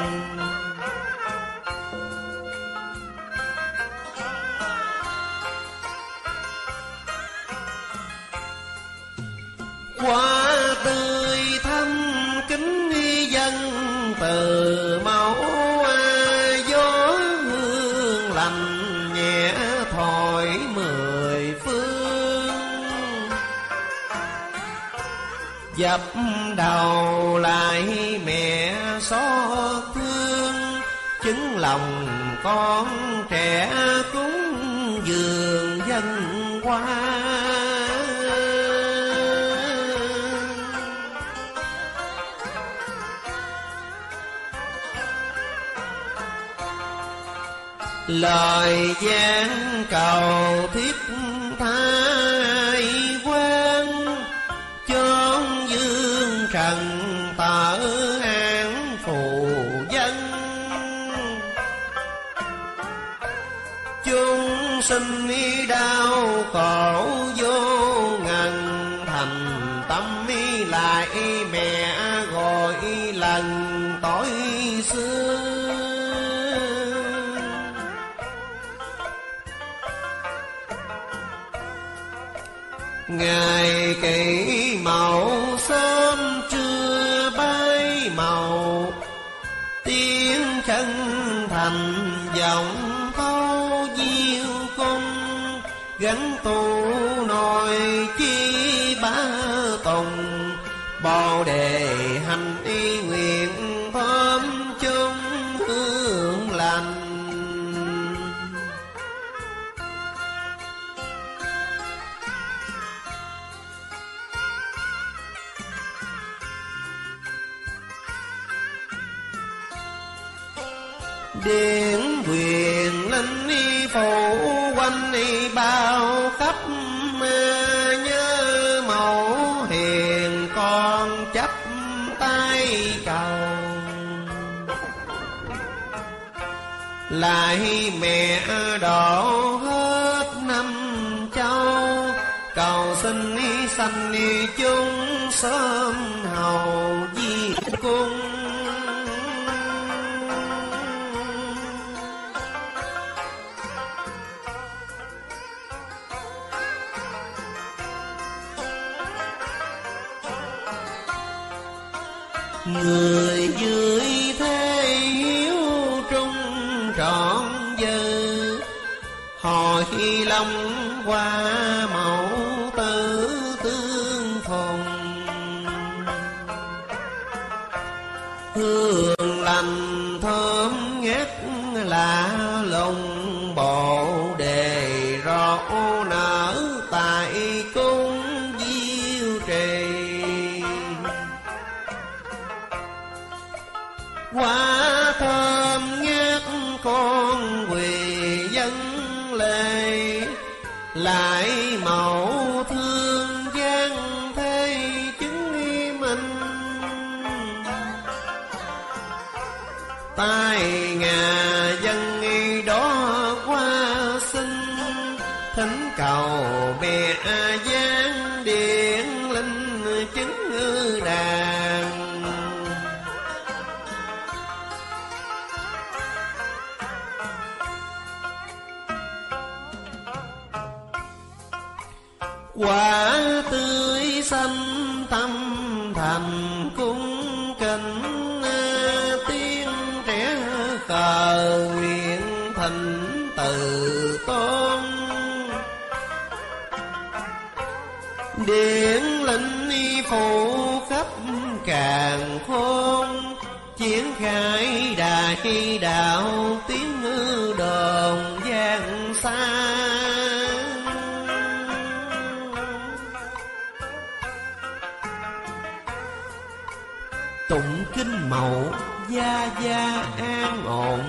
Hoa tươi thăm kính dân từ mẫu, gió hương lành nhẹ thổi mười phương. Dập đầu lại mẹ xót thương, chứng lòng con trẻ cúng dường dân hoa. Lời gian cầu thiết thái quan, chốn dương trần tở an phù dân. Chúng sinh đau khổ vô ngần, thành tâm lại mẹ gọi lần tối xưa. Ngày kỷ mậu sớm trưa bay màu, tiếng chân thành giọng thâu diêu cung. Gắn tu nồi chi bá tùng, bồ đề hành y nguyện thơm chung hương lành. Điển quyền linh y phủ quanh y bao khắp, nhớ mẫu hiền con chắp tay cầu. Lại mẹ độ hết năm châu, cầu xin y sanh y chung sớm hầu diệt cung. Người dưới thế hiếu trung trọn dư, hồi long qua mẫu tử tương phùng. Hương lành thơm ngát lạ lùng, bồ đề rõ nở tại cung diêu trì. Hoa thơm ngát con quỳ dân lệ, lại mẫu thương gian thế chứng minh. Tai ngà dân y đó qua sinh, thỉnh cầu mẹ giáng điện linh chứng đàn. Quả tươi xanh tâm thành cung kính, tiếng trẻ khờ nguyện thỉnh từ tôn. Điển linh y phụ khắp càn khôn, triển khai đại đạo tiếng đồn vang xa. Tụng kinh mậu gia gia an ổn,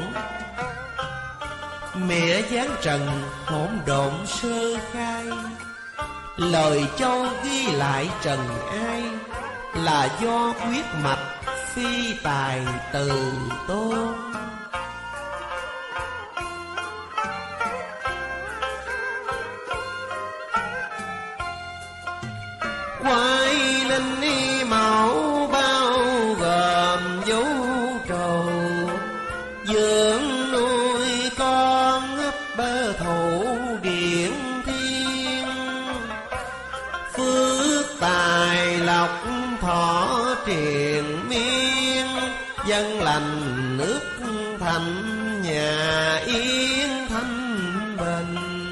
mẹ giáng trần hỗn độn sơ khai. Lời Châu ghi lại trần ai, là do huyết mạch phi tài từ tôn. Quay linh y mẫu bao gồm vũ trụ, dưỡng nuôi con ấp bơ thủ điện thiên. Phước tài lộc thọ triền miên, dân lành nước thành nhà yên thanh bình.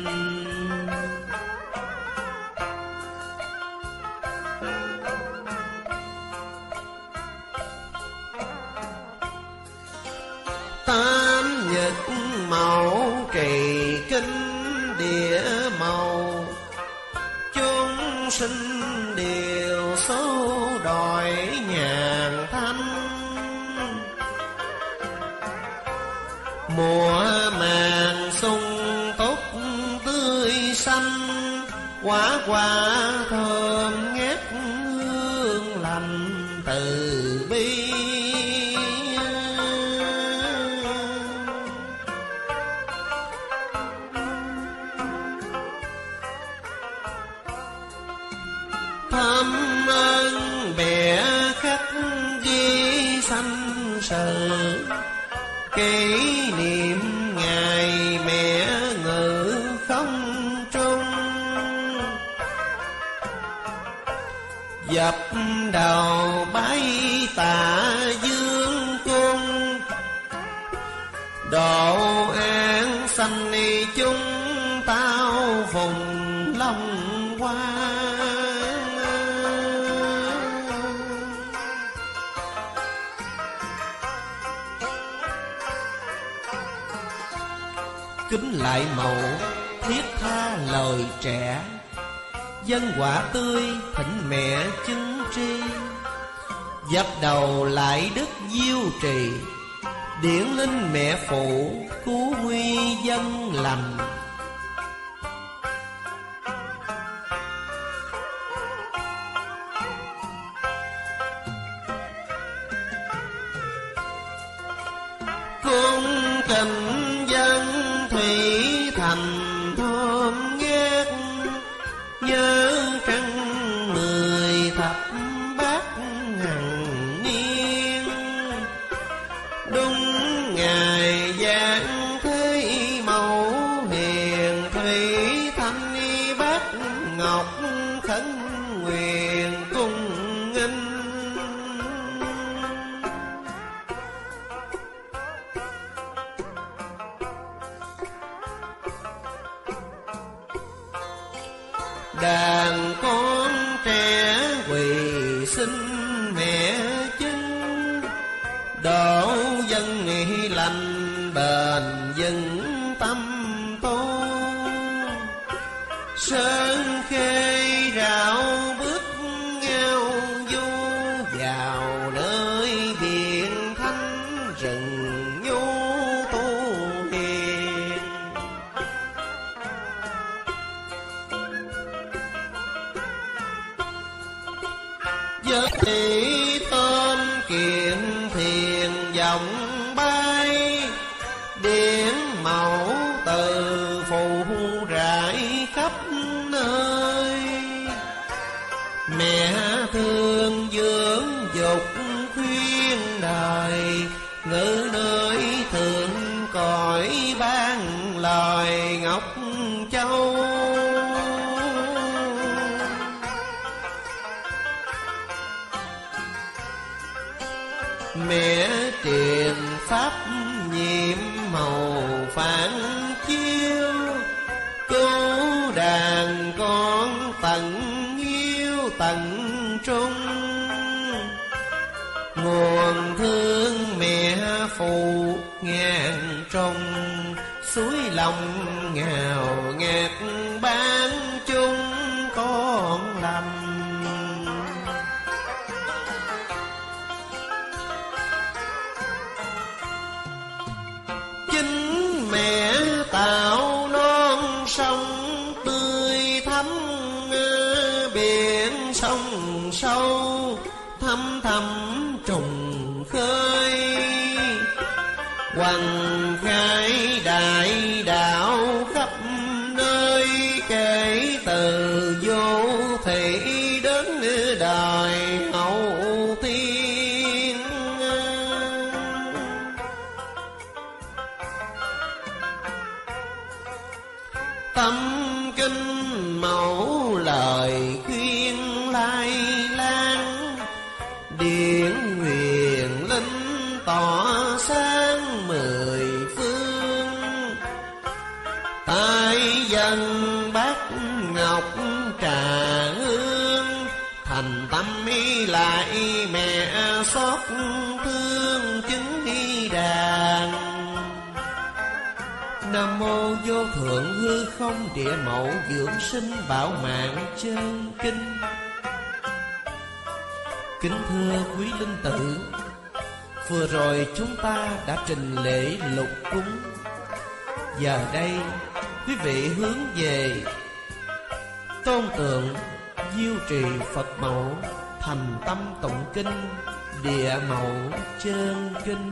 Tam nhật mẫu trì kinh địa màu, chúng sinh đều số đòi nhàn thanh. Mùa màng sung túc tươi xanh, quả quả thơm ngát hương lành từ bi. Thăm ơn bè khách ghi sanh sự, kỷ niệm ngày mẹ ngự không trung. Dập đầu bái tạ dương cung, độ an sanh chúng tao phùng long hoa. Kính lại mẫu thiết tha lời trẻ, dân quả tươi thỉnh mẹ chứng tri. Dập đầu lại đức diêu trì, điển linh mẹ phụ cứu nguy dân lành. Cung kính dân thủy thành thơm ngát, nhớ trăng mười thập bát hằng niên. Đúng ngày giáng thế mẫu hiền, thủy thanh bát ngọc khấn nguyện cung nghinh. Đàn con trẻ quỳ xin mẹ chứng, độ dân nghị lành bền vững tâm tôn. Sơn khê rạo bước ngao du, vào nơi biển thanh rừng nhu tu hiền. Giấc tỷ tên kiện thiền dòng bay, điển mẫu từ phù rải khắp nơi. Mẹ thương dưỡng dục khuyên đời, ngữ nơi thượng cõi ban lời ngọc châu. Mẹ truyền pháp nhiệm màu phản chiếu, cứu đàn con tận hiếu tận trung. Nguồn thương mẹ phụ ngàn trong, suối lòng ngào ngạt bán chung con lành. Chính mẹ tạo non sông tươi thắm, sông sâu thăm thăm trùng khơi. Hoằng khai đại đạo khắp nơi, kể từ vô thị đến đời hậu thiên. Tâm kinh mẫu lời khuyên lai lan, điển huyền linh tỏ sáng mười phương. Tại dân bát ngọc trà hương, thành tâm y lại mẹ xót thương chứng y đàn. Nam mô vô thượng hư không địa mẫu dưỡng sinh bảo mạng chân kinh. Kính thưa quý linh tử, vừa rồi chúng ta đã trình lễ lục cúng. Giờ đây quý vị hướng về tôn tượng Diêu Trì Phật mẫu, thành tâm tụng kinh địa mẫu chân kinh.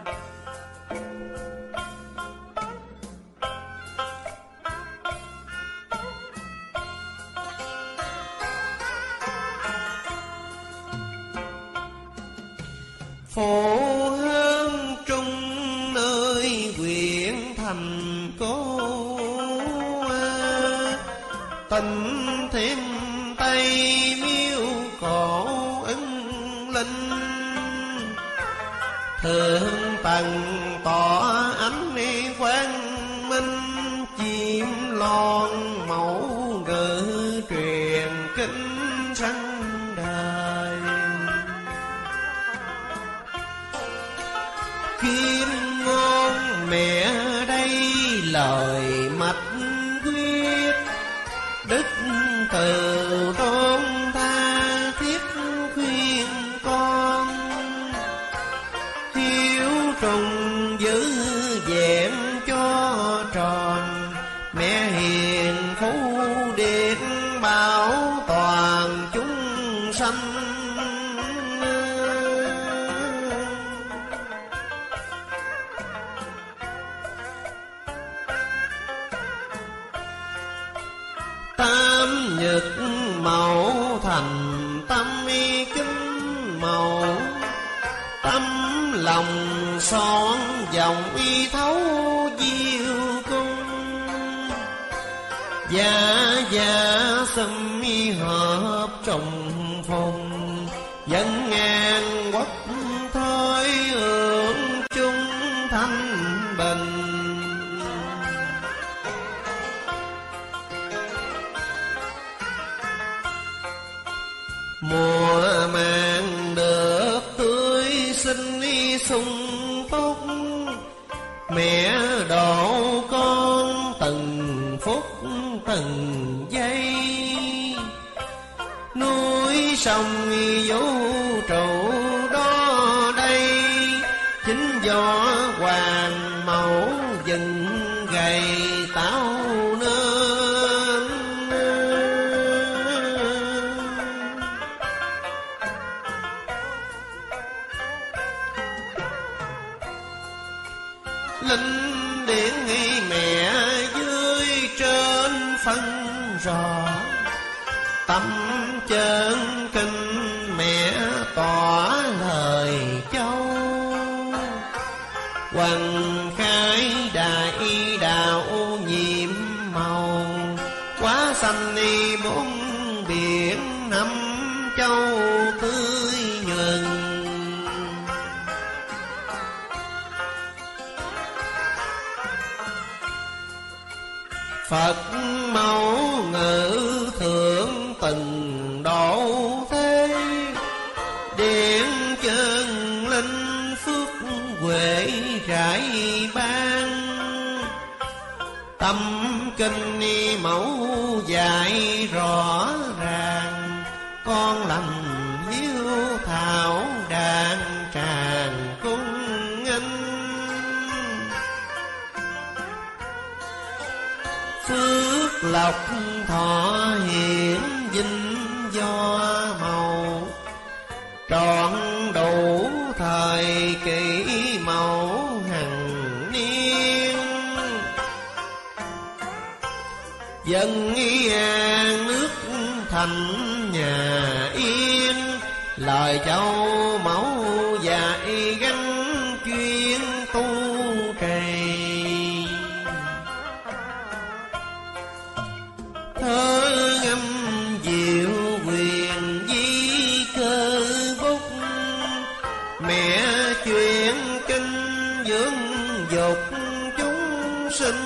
Phổ hương trung nơi huyện thành cố, tình thêm tây miêu cổ ưng linh. Thượng tầng tỏ ánh quang minh, chim lon mẫu ngữ truyền kinh sanh đời. Kim ngôn mẹ đây lời mạch quyết, đức từ tôn tha thiết khuyên con. Hiếu trùng giữ vẹn cho tròn, mẹ hiền phú điện bảo toàn chúng sanh. Tam nhật mẫu thành tâm y kính mẫu, tâm lòng son dòng y thấu diêu cung. Gia gia xâm y hợp trùng phùng, dân ngang quốc thôi hưởng chung thanh bình. Mùa màng được tươi xinh y sung túc, mẹ độ con từng phút từng giây. Núi sông vũ trụ đó đây, chính do hoàng mẫu dựng gầy tạo nên. Linh điển nghi mẹ dưới trên phân rõ, tâm chân kinh mẹ tỏ lời châu. Hoằng khai đại đạo nhiệm màu, quá xanh đi bốn biển năm châu tươi nhuần. Phật mẫu ngự thượng từng độ thế, điện chân linh phước huệ rải ban. Tâm kinh ni mẫu dạy rõ ràng, con lành hiếu thảo đàn tràng cung nghênh. Phước lộc thọ hiện vinh do, dân an nước thành nhà yên, lời châu mẫu dạy gắn chuyên tu trì. Thơ ngâm diệu quyền di cơ bút, mẹ chuyện kinh dưỡng dục chúng sinh.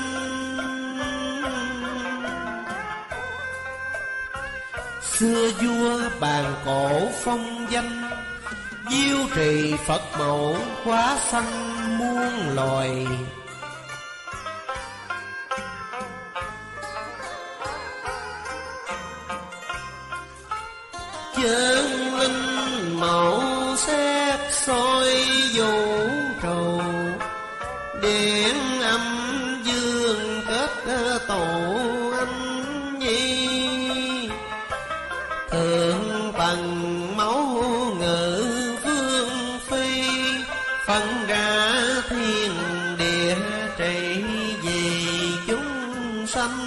Xưa vua bàn cổ phong danh, diêu trì Phật mẫu quá sanh muôn loài. Chân linh mẫu xét soi vũ trụ, điện âm dương kết tổ anh nhi. Thượng tầng máu ngự phương phi, phân ra thiên địa trị vì chúng sanh.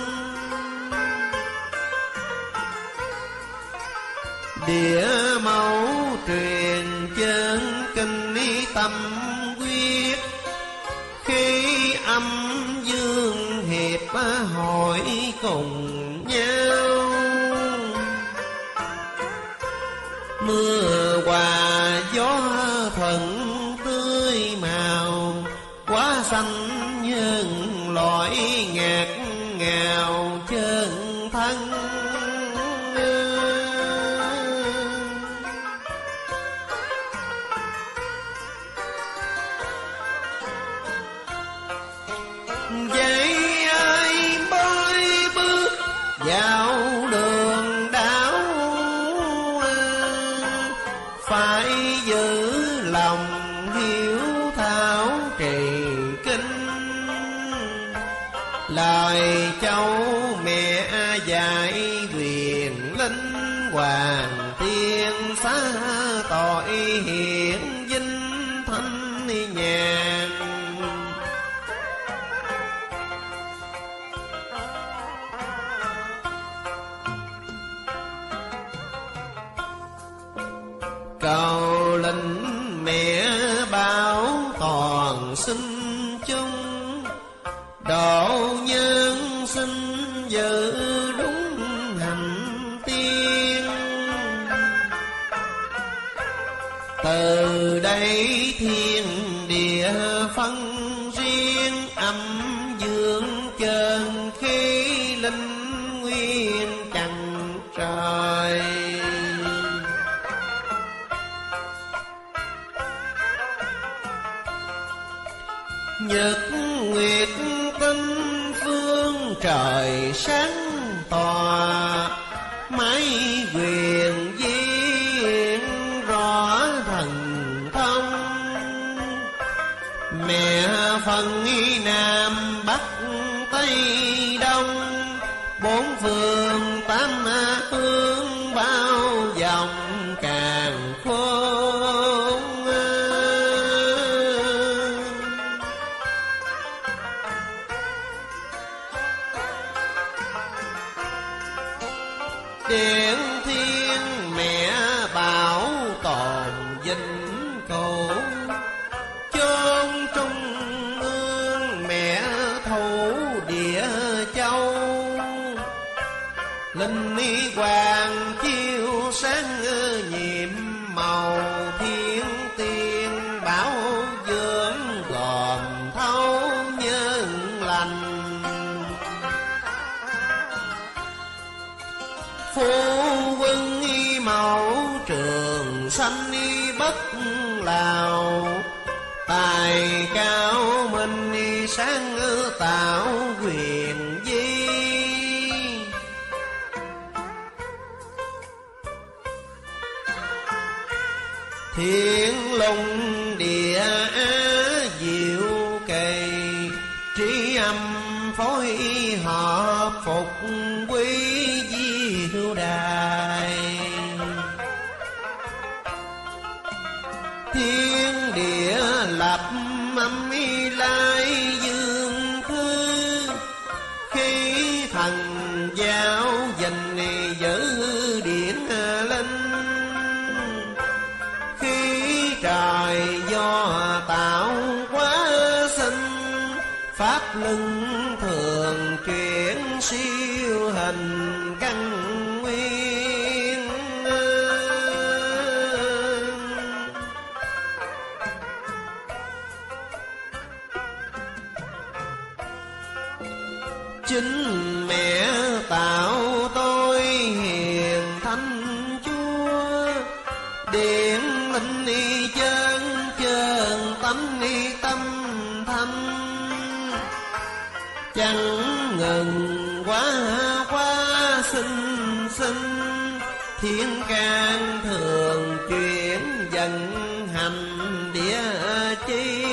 Địa mẫu truyền chân kinh tâm quyết, khi âm dương hiệp hội cùng nhau. Mưa hòa gió thuận tươi màu, quá xanh nhân loại ngạt ngào chân thân. Vậy ai mới bước vào đường đạo, phải giữ lòng hiếu thảo trì kinh. Lời châu mẹ dạy quyền linh, hoàng thiên xá tội hiện vinh thanh nhàn. Cầu linh mẹ bảo toàn sinh chung, độ nhân sinh giữ đúng hành tiên. Từ đây thiên địa phân riêng, âm dương chân khí linh nguyên trần trời. Nhật nguyệt tinh phương trời sáng tỏa, mái quyền viên rõ thần thông. Mẹ phân nam bắc tây đông, bốn phương tám hướng bao vòng càng khôn. Điện thiên mẹ bảo toàn vinh cổ, chốn trung ương mẹ thủ địa châu. Linh y hoàng chiếu sáng nhiệm màu, thiên tiên bảo dưỡng gồm thấu nhân lành. Phu quân y mẫu trường sanh y bất lào, tài cao minh y sáng tạo quyền di. Thiên lùng địa á diệu kỳ, trí âm phối hợp phục quý diệu đài. Thiên địa lập âm y lai dương thư, khí thần gia lưng thường chuyển siêu hình căn nguyên. Chính mẹ tạo tôi hiền thánh Chúa, điện linh y chân chân tánh y tâm thanh, chẳng ngừng quá quá sinh sinh, thiên can thường chuyển dần hành địa chi.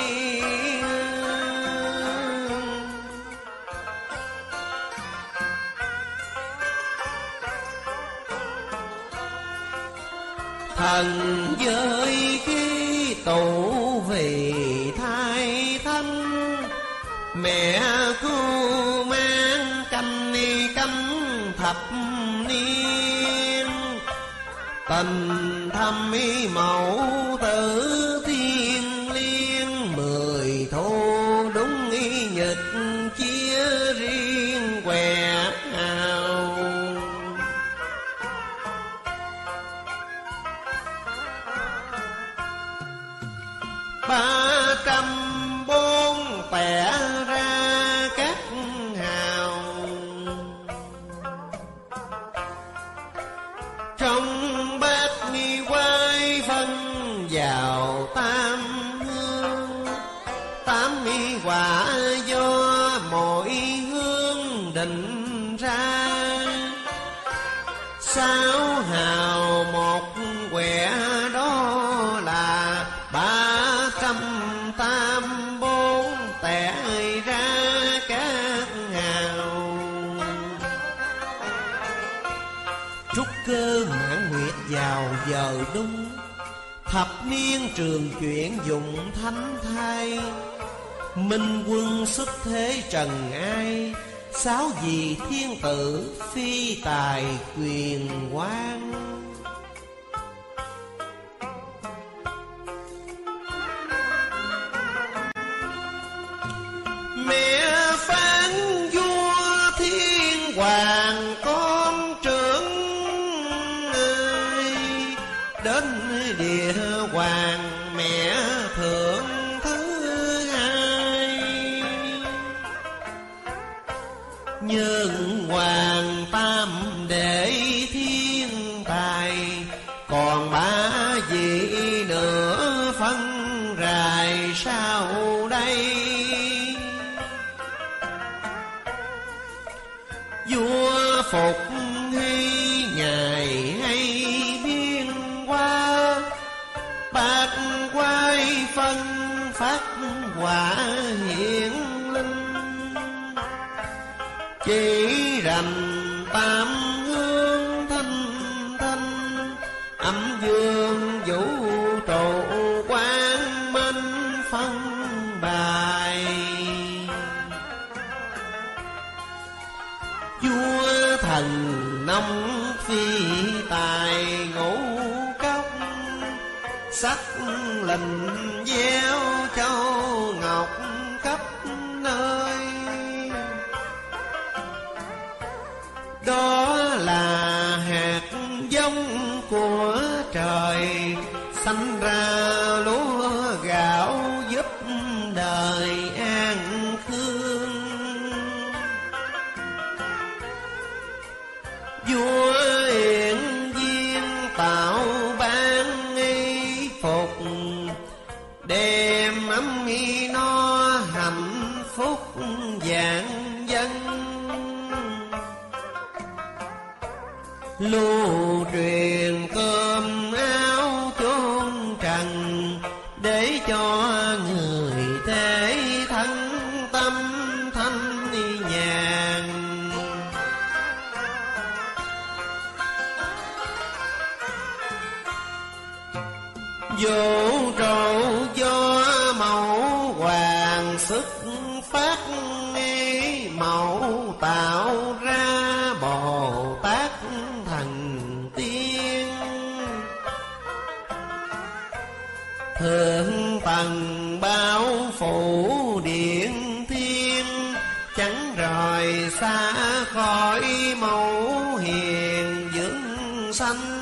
Thần giới khi tụ vì thai thanh, mẹ cứu mang canh ni canh thập niên, tình thâm ý mẫu tử thiên liêng, mười thu đúng ý nhật chia riêng què ào. Ba trăm bốn tẻ ra các hào, trong bát nghi quay phân vào tam hương, tám nghi quả do mỗi hương định ra, sáu hào một quẻ đó là ba trăm tam bốn tẻ ra các hào. Trúc cơ mãn nguyệt vào giờ đúng, thập niên trường chuyển dụng thánh thai, minh quân xuất thế trần ai, sáu vị thiên tử phi tài quyền quan. Mẹ phán vua thiên hoàng con trưởng ơi, đến địa hoàng mẹ thượng thứ hai. Nhân hoàng tam đệ thiên tài, còn ba vị nữa phân rài sau đây. Vua phục hy ngài hay biên qua, bát quái phân phát quả hiển linh, chỉ rành tam hương thanh thanh, âm dương vũ trụ quang minh phân bài. Vua thần nông phi tài ngũ cốc, sắc lình gieo châu ngọc khắp nơi. Đó là hạt giống của trời, sanh ra lúa gạo giúp đời an khương. Vua Yên Viên tạo ban y phục, đem ấm y no hạnh phúc vạn dân. Lưu truyền cơm áo chốn trần, để cho người thế thân tâm thanh nhàn. Vũ trụ do mẫu hoàng xuất phát, mẫu tạo ra Bồ Tát thần tiên. Thượng tầng bao phủ điện thiên, xa khỏi mẫu hiền dưỡng sanh.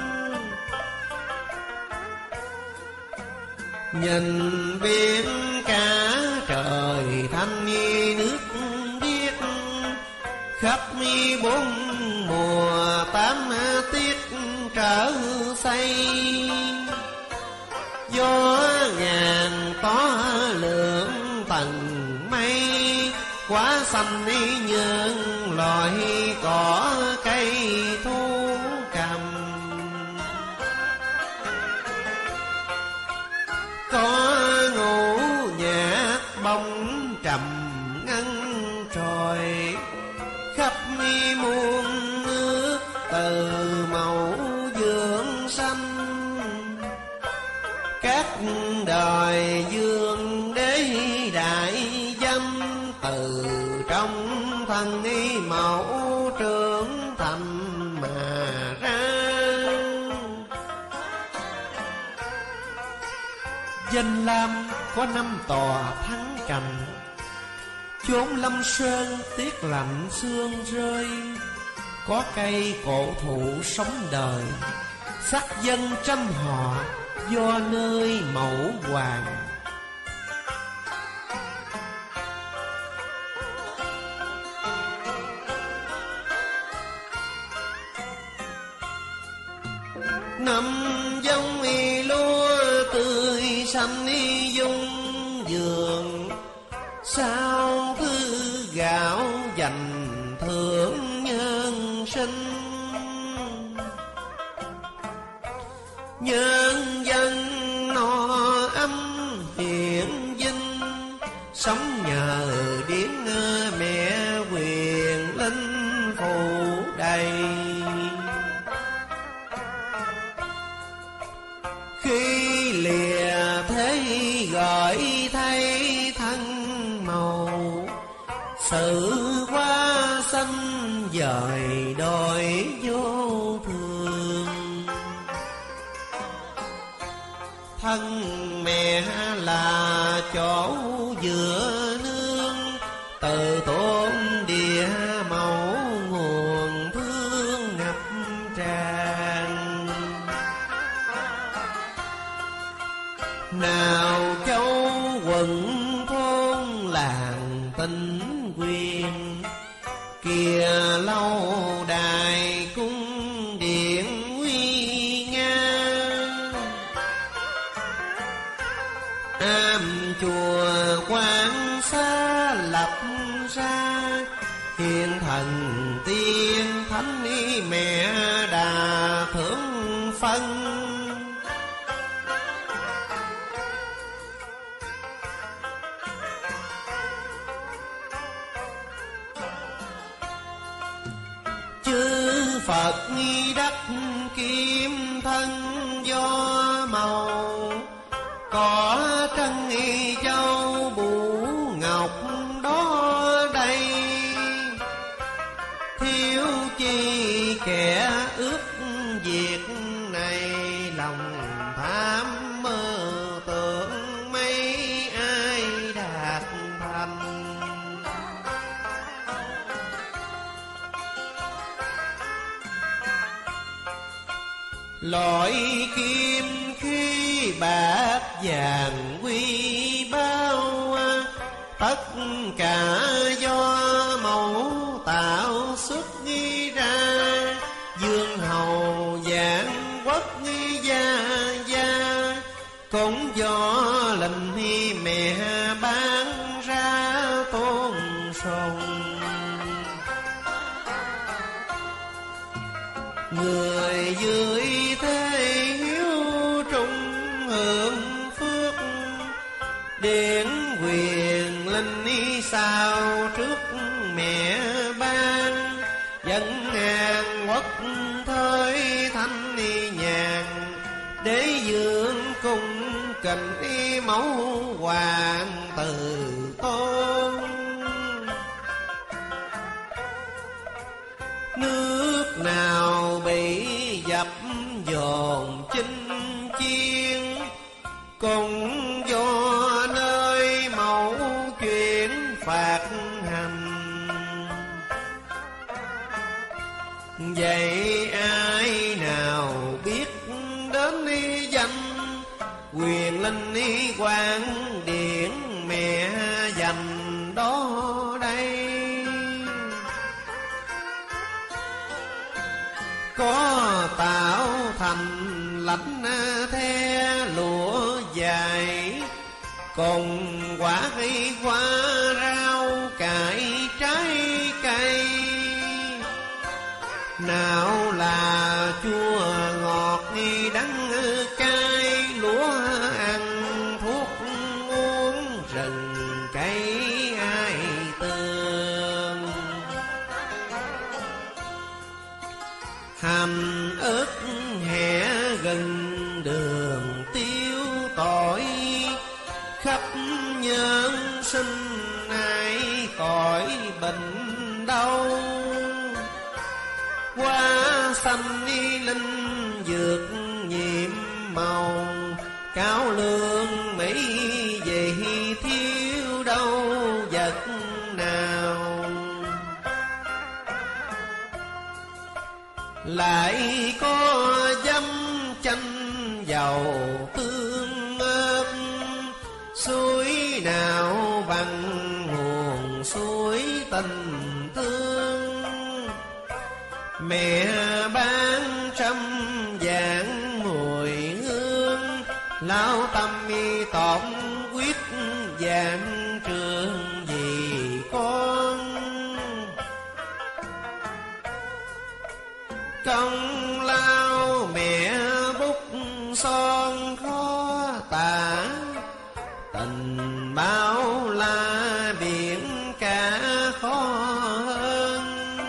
Nhìn biển cả trời thanh như nước biếc, khắp bốn mùa tám tiết trở xây. Gió ngàn tó lượng tầng mây, quá xanh như loài cỏ cây thu cầm. Có ngũ nhạc bóng trầm ngân trồi, khắp mi muôn nước từ màu dưỡng xanh. Các đời dương đế đại dâm, từ trong thân mẫu trưởng thành mà ra. Danh lam có năm tòa thắng cành, chốn lâm sơn tiết lạnh sương rơi. Có cây cổ thụ sống đời, sắc dân trăm họ do nơi mẫu hoàng. Năm giống y lúa tươi xanh y dung vườn, sao thứ gạo dành thưởng nhân sinh. Nhân dân no ấm hiển vinh, sống nhờ điển mẹ quyền linh phù đầy. Khi lìa thế gọi thay thân màu, sự quá xanh dời đôi vô thường. Thân mẹ là chỗ dựa nương, từ tôn địa mẫu nguồn thương ngập tràn. Nào châu quận thôn làng tinh quyền, kìa lâu đài cung điện uy nga. Am chùa quan xa lập ra, hiện thần tiên thánh mẹ đà thượng phân. Chư Phật nghi đắc kim thân do màu, có trân y châu bủ ngọc đó đây. Thiếu chi kẻ ước việc này, lòng tham mơ tưởng mấy ai đạt thành. Loại kim khí bạc vàng quy bao, tất cả do mẫu tạo xuất nghi ra. Dương hầu giảng quốc nghi gia gia, cũng do lệnh thi mẹ ban ra tôn sùng. Người dưới thế hiếu trung hưởng phước, điển quyền linh y sao trước mẹ ban. Dân ngàn quốc thới thanh y nhàn, để dưỡng cung kình y mẫu hoàng từ tôn. Nước nào bị dập dồn chinh chiến, cũng do nơi mẫu chuyện phạt hành. vậy ai nào biết đến đi danh quyền linh y quan điển mẹ dành đó đây. Có tạo thành lãnh the lụa dài, cùng quả cây hoa rau cải trái cây. Nào là chua ngọt đắng cay, lúa ăn thuốc uống rừng cây ai tương. Hành ớt hẹ gần đường tiêu tỏi, khắp nhân sinh ai khỏi bệnh đau. Hoa xanh y linh dược nhiệm màu, cao lương mỹ vậy thiếu đâu vật nào. Lại có dăm chanh dầu tương ớt, suối nào bằng nguồn suối tình thương. Mẹ bán trăm dạng mùi hương, lao tâm y tổn quyết dạng trường vì con. Công lao mẹ bút son khó tả, tình bao la biển cả khó hơn.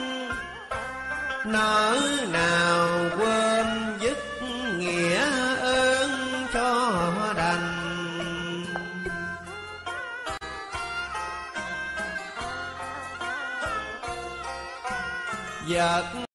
Nỡ nào quên dứt nghĩa ơn cho đành. Vật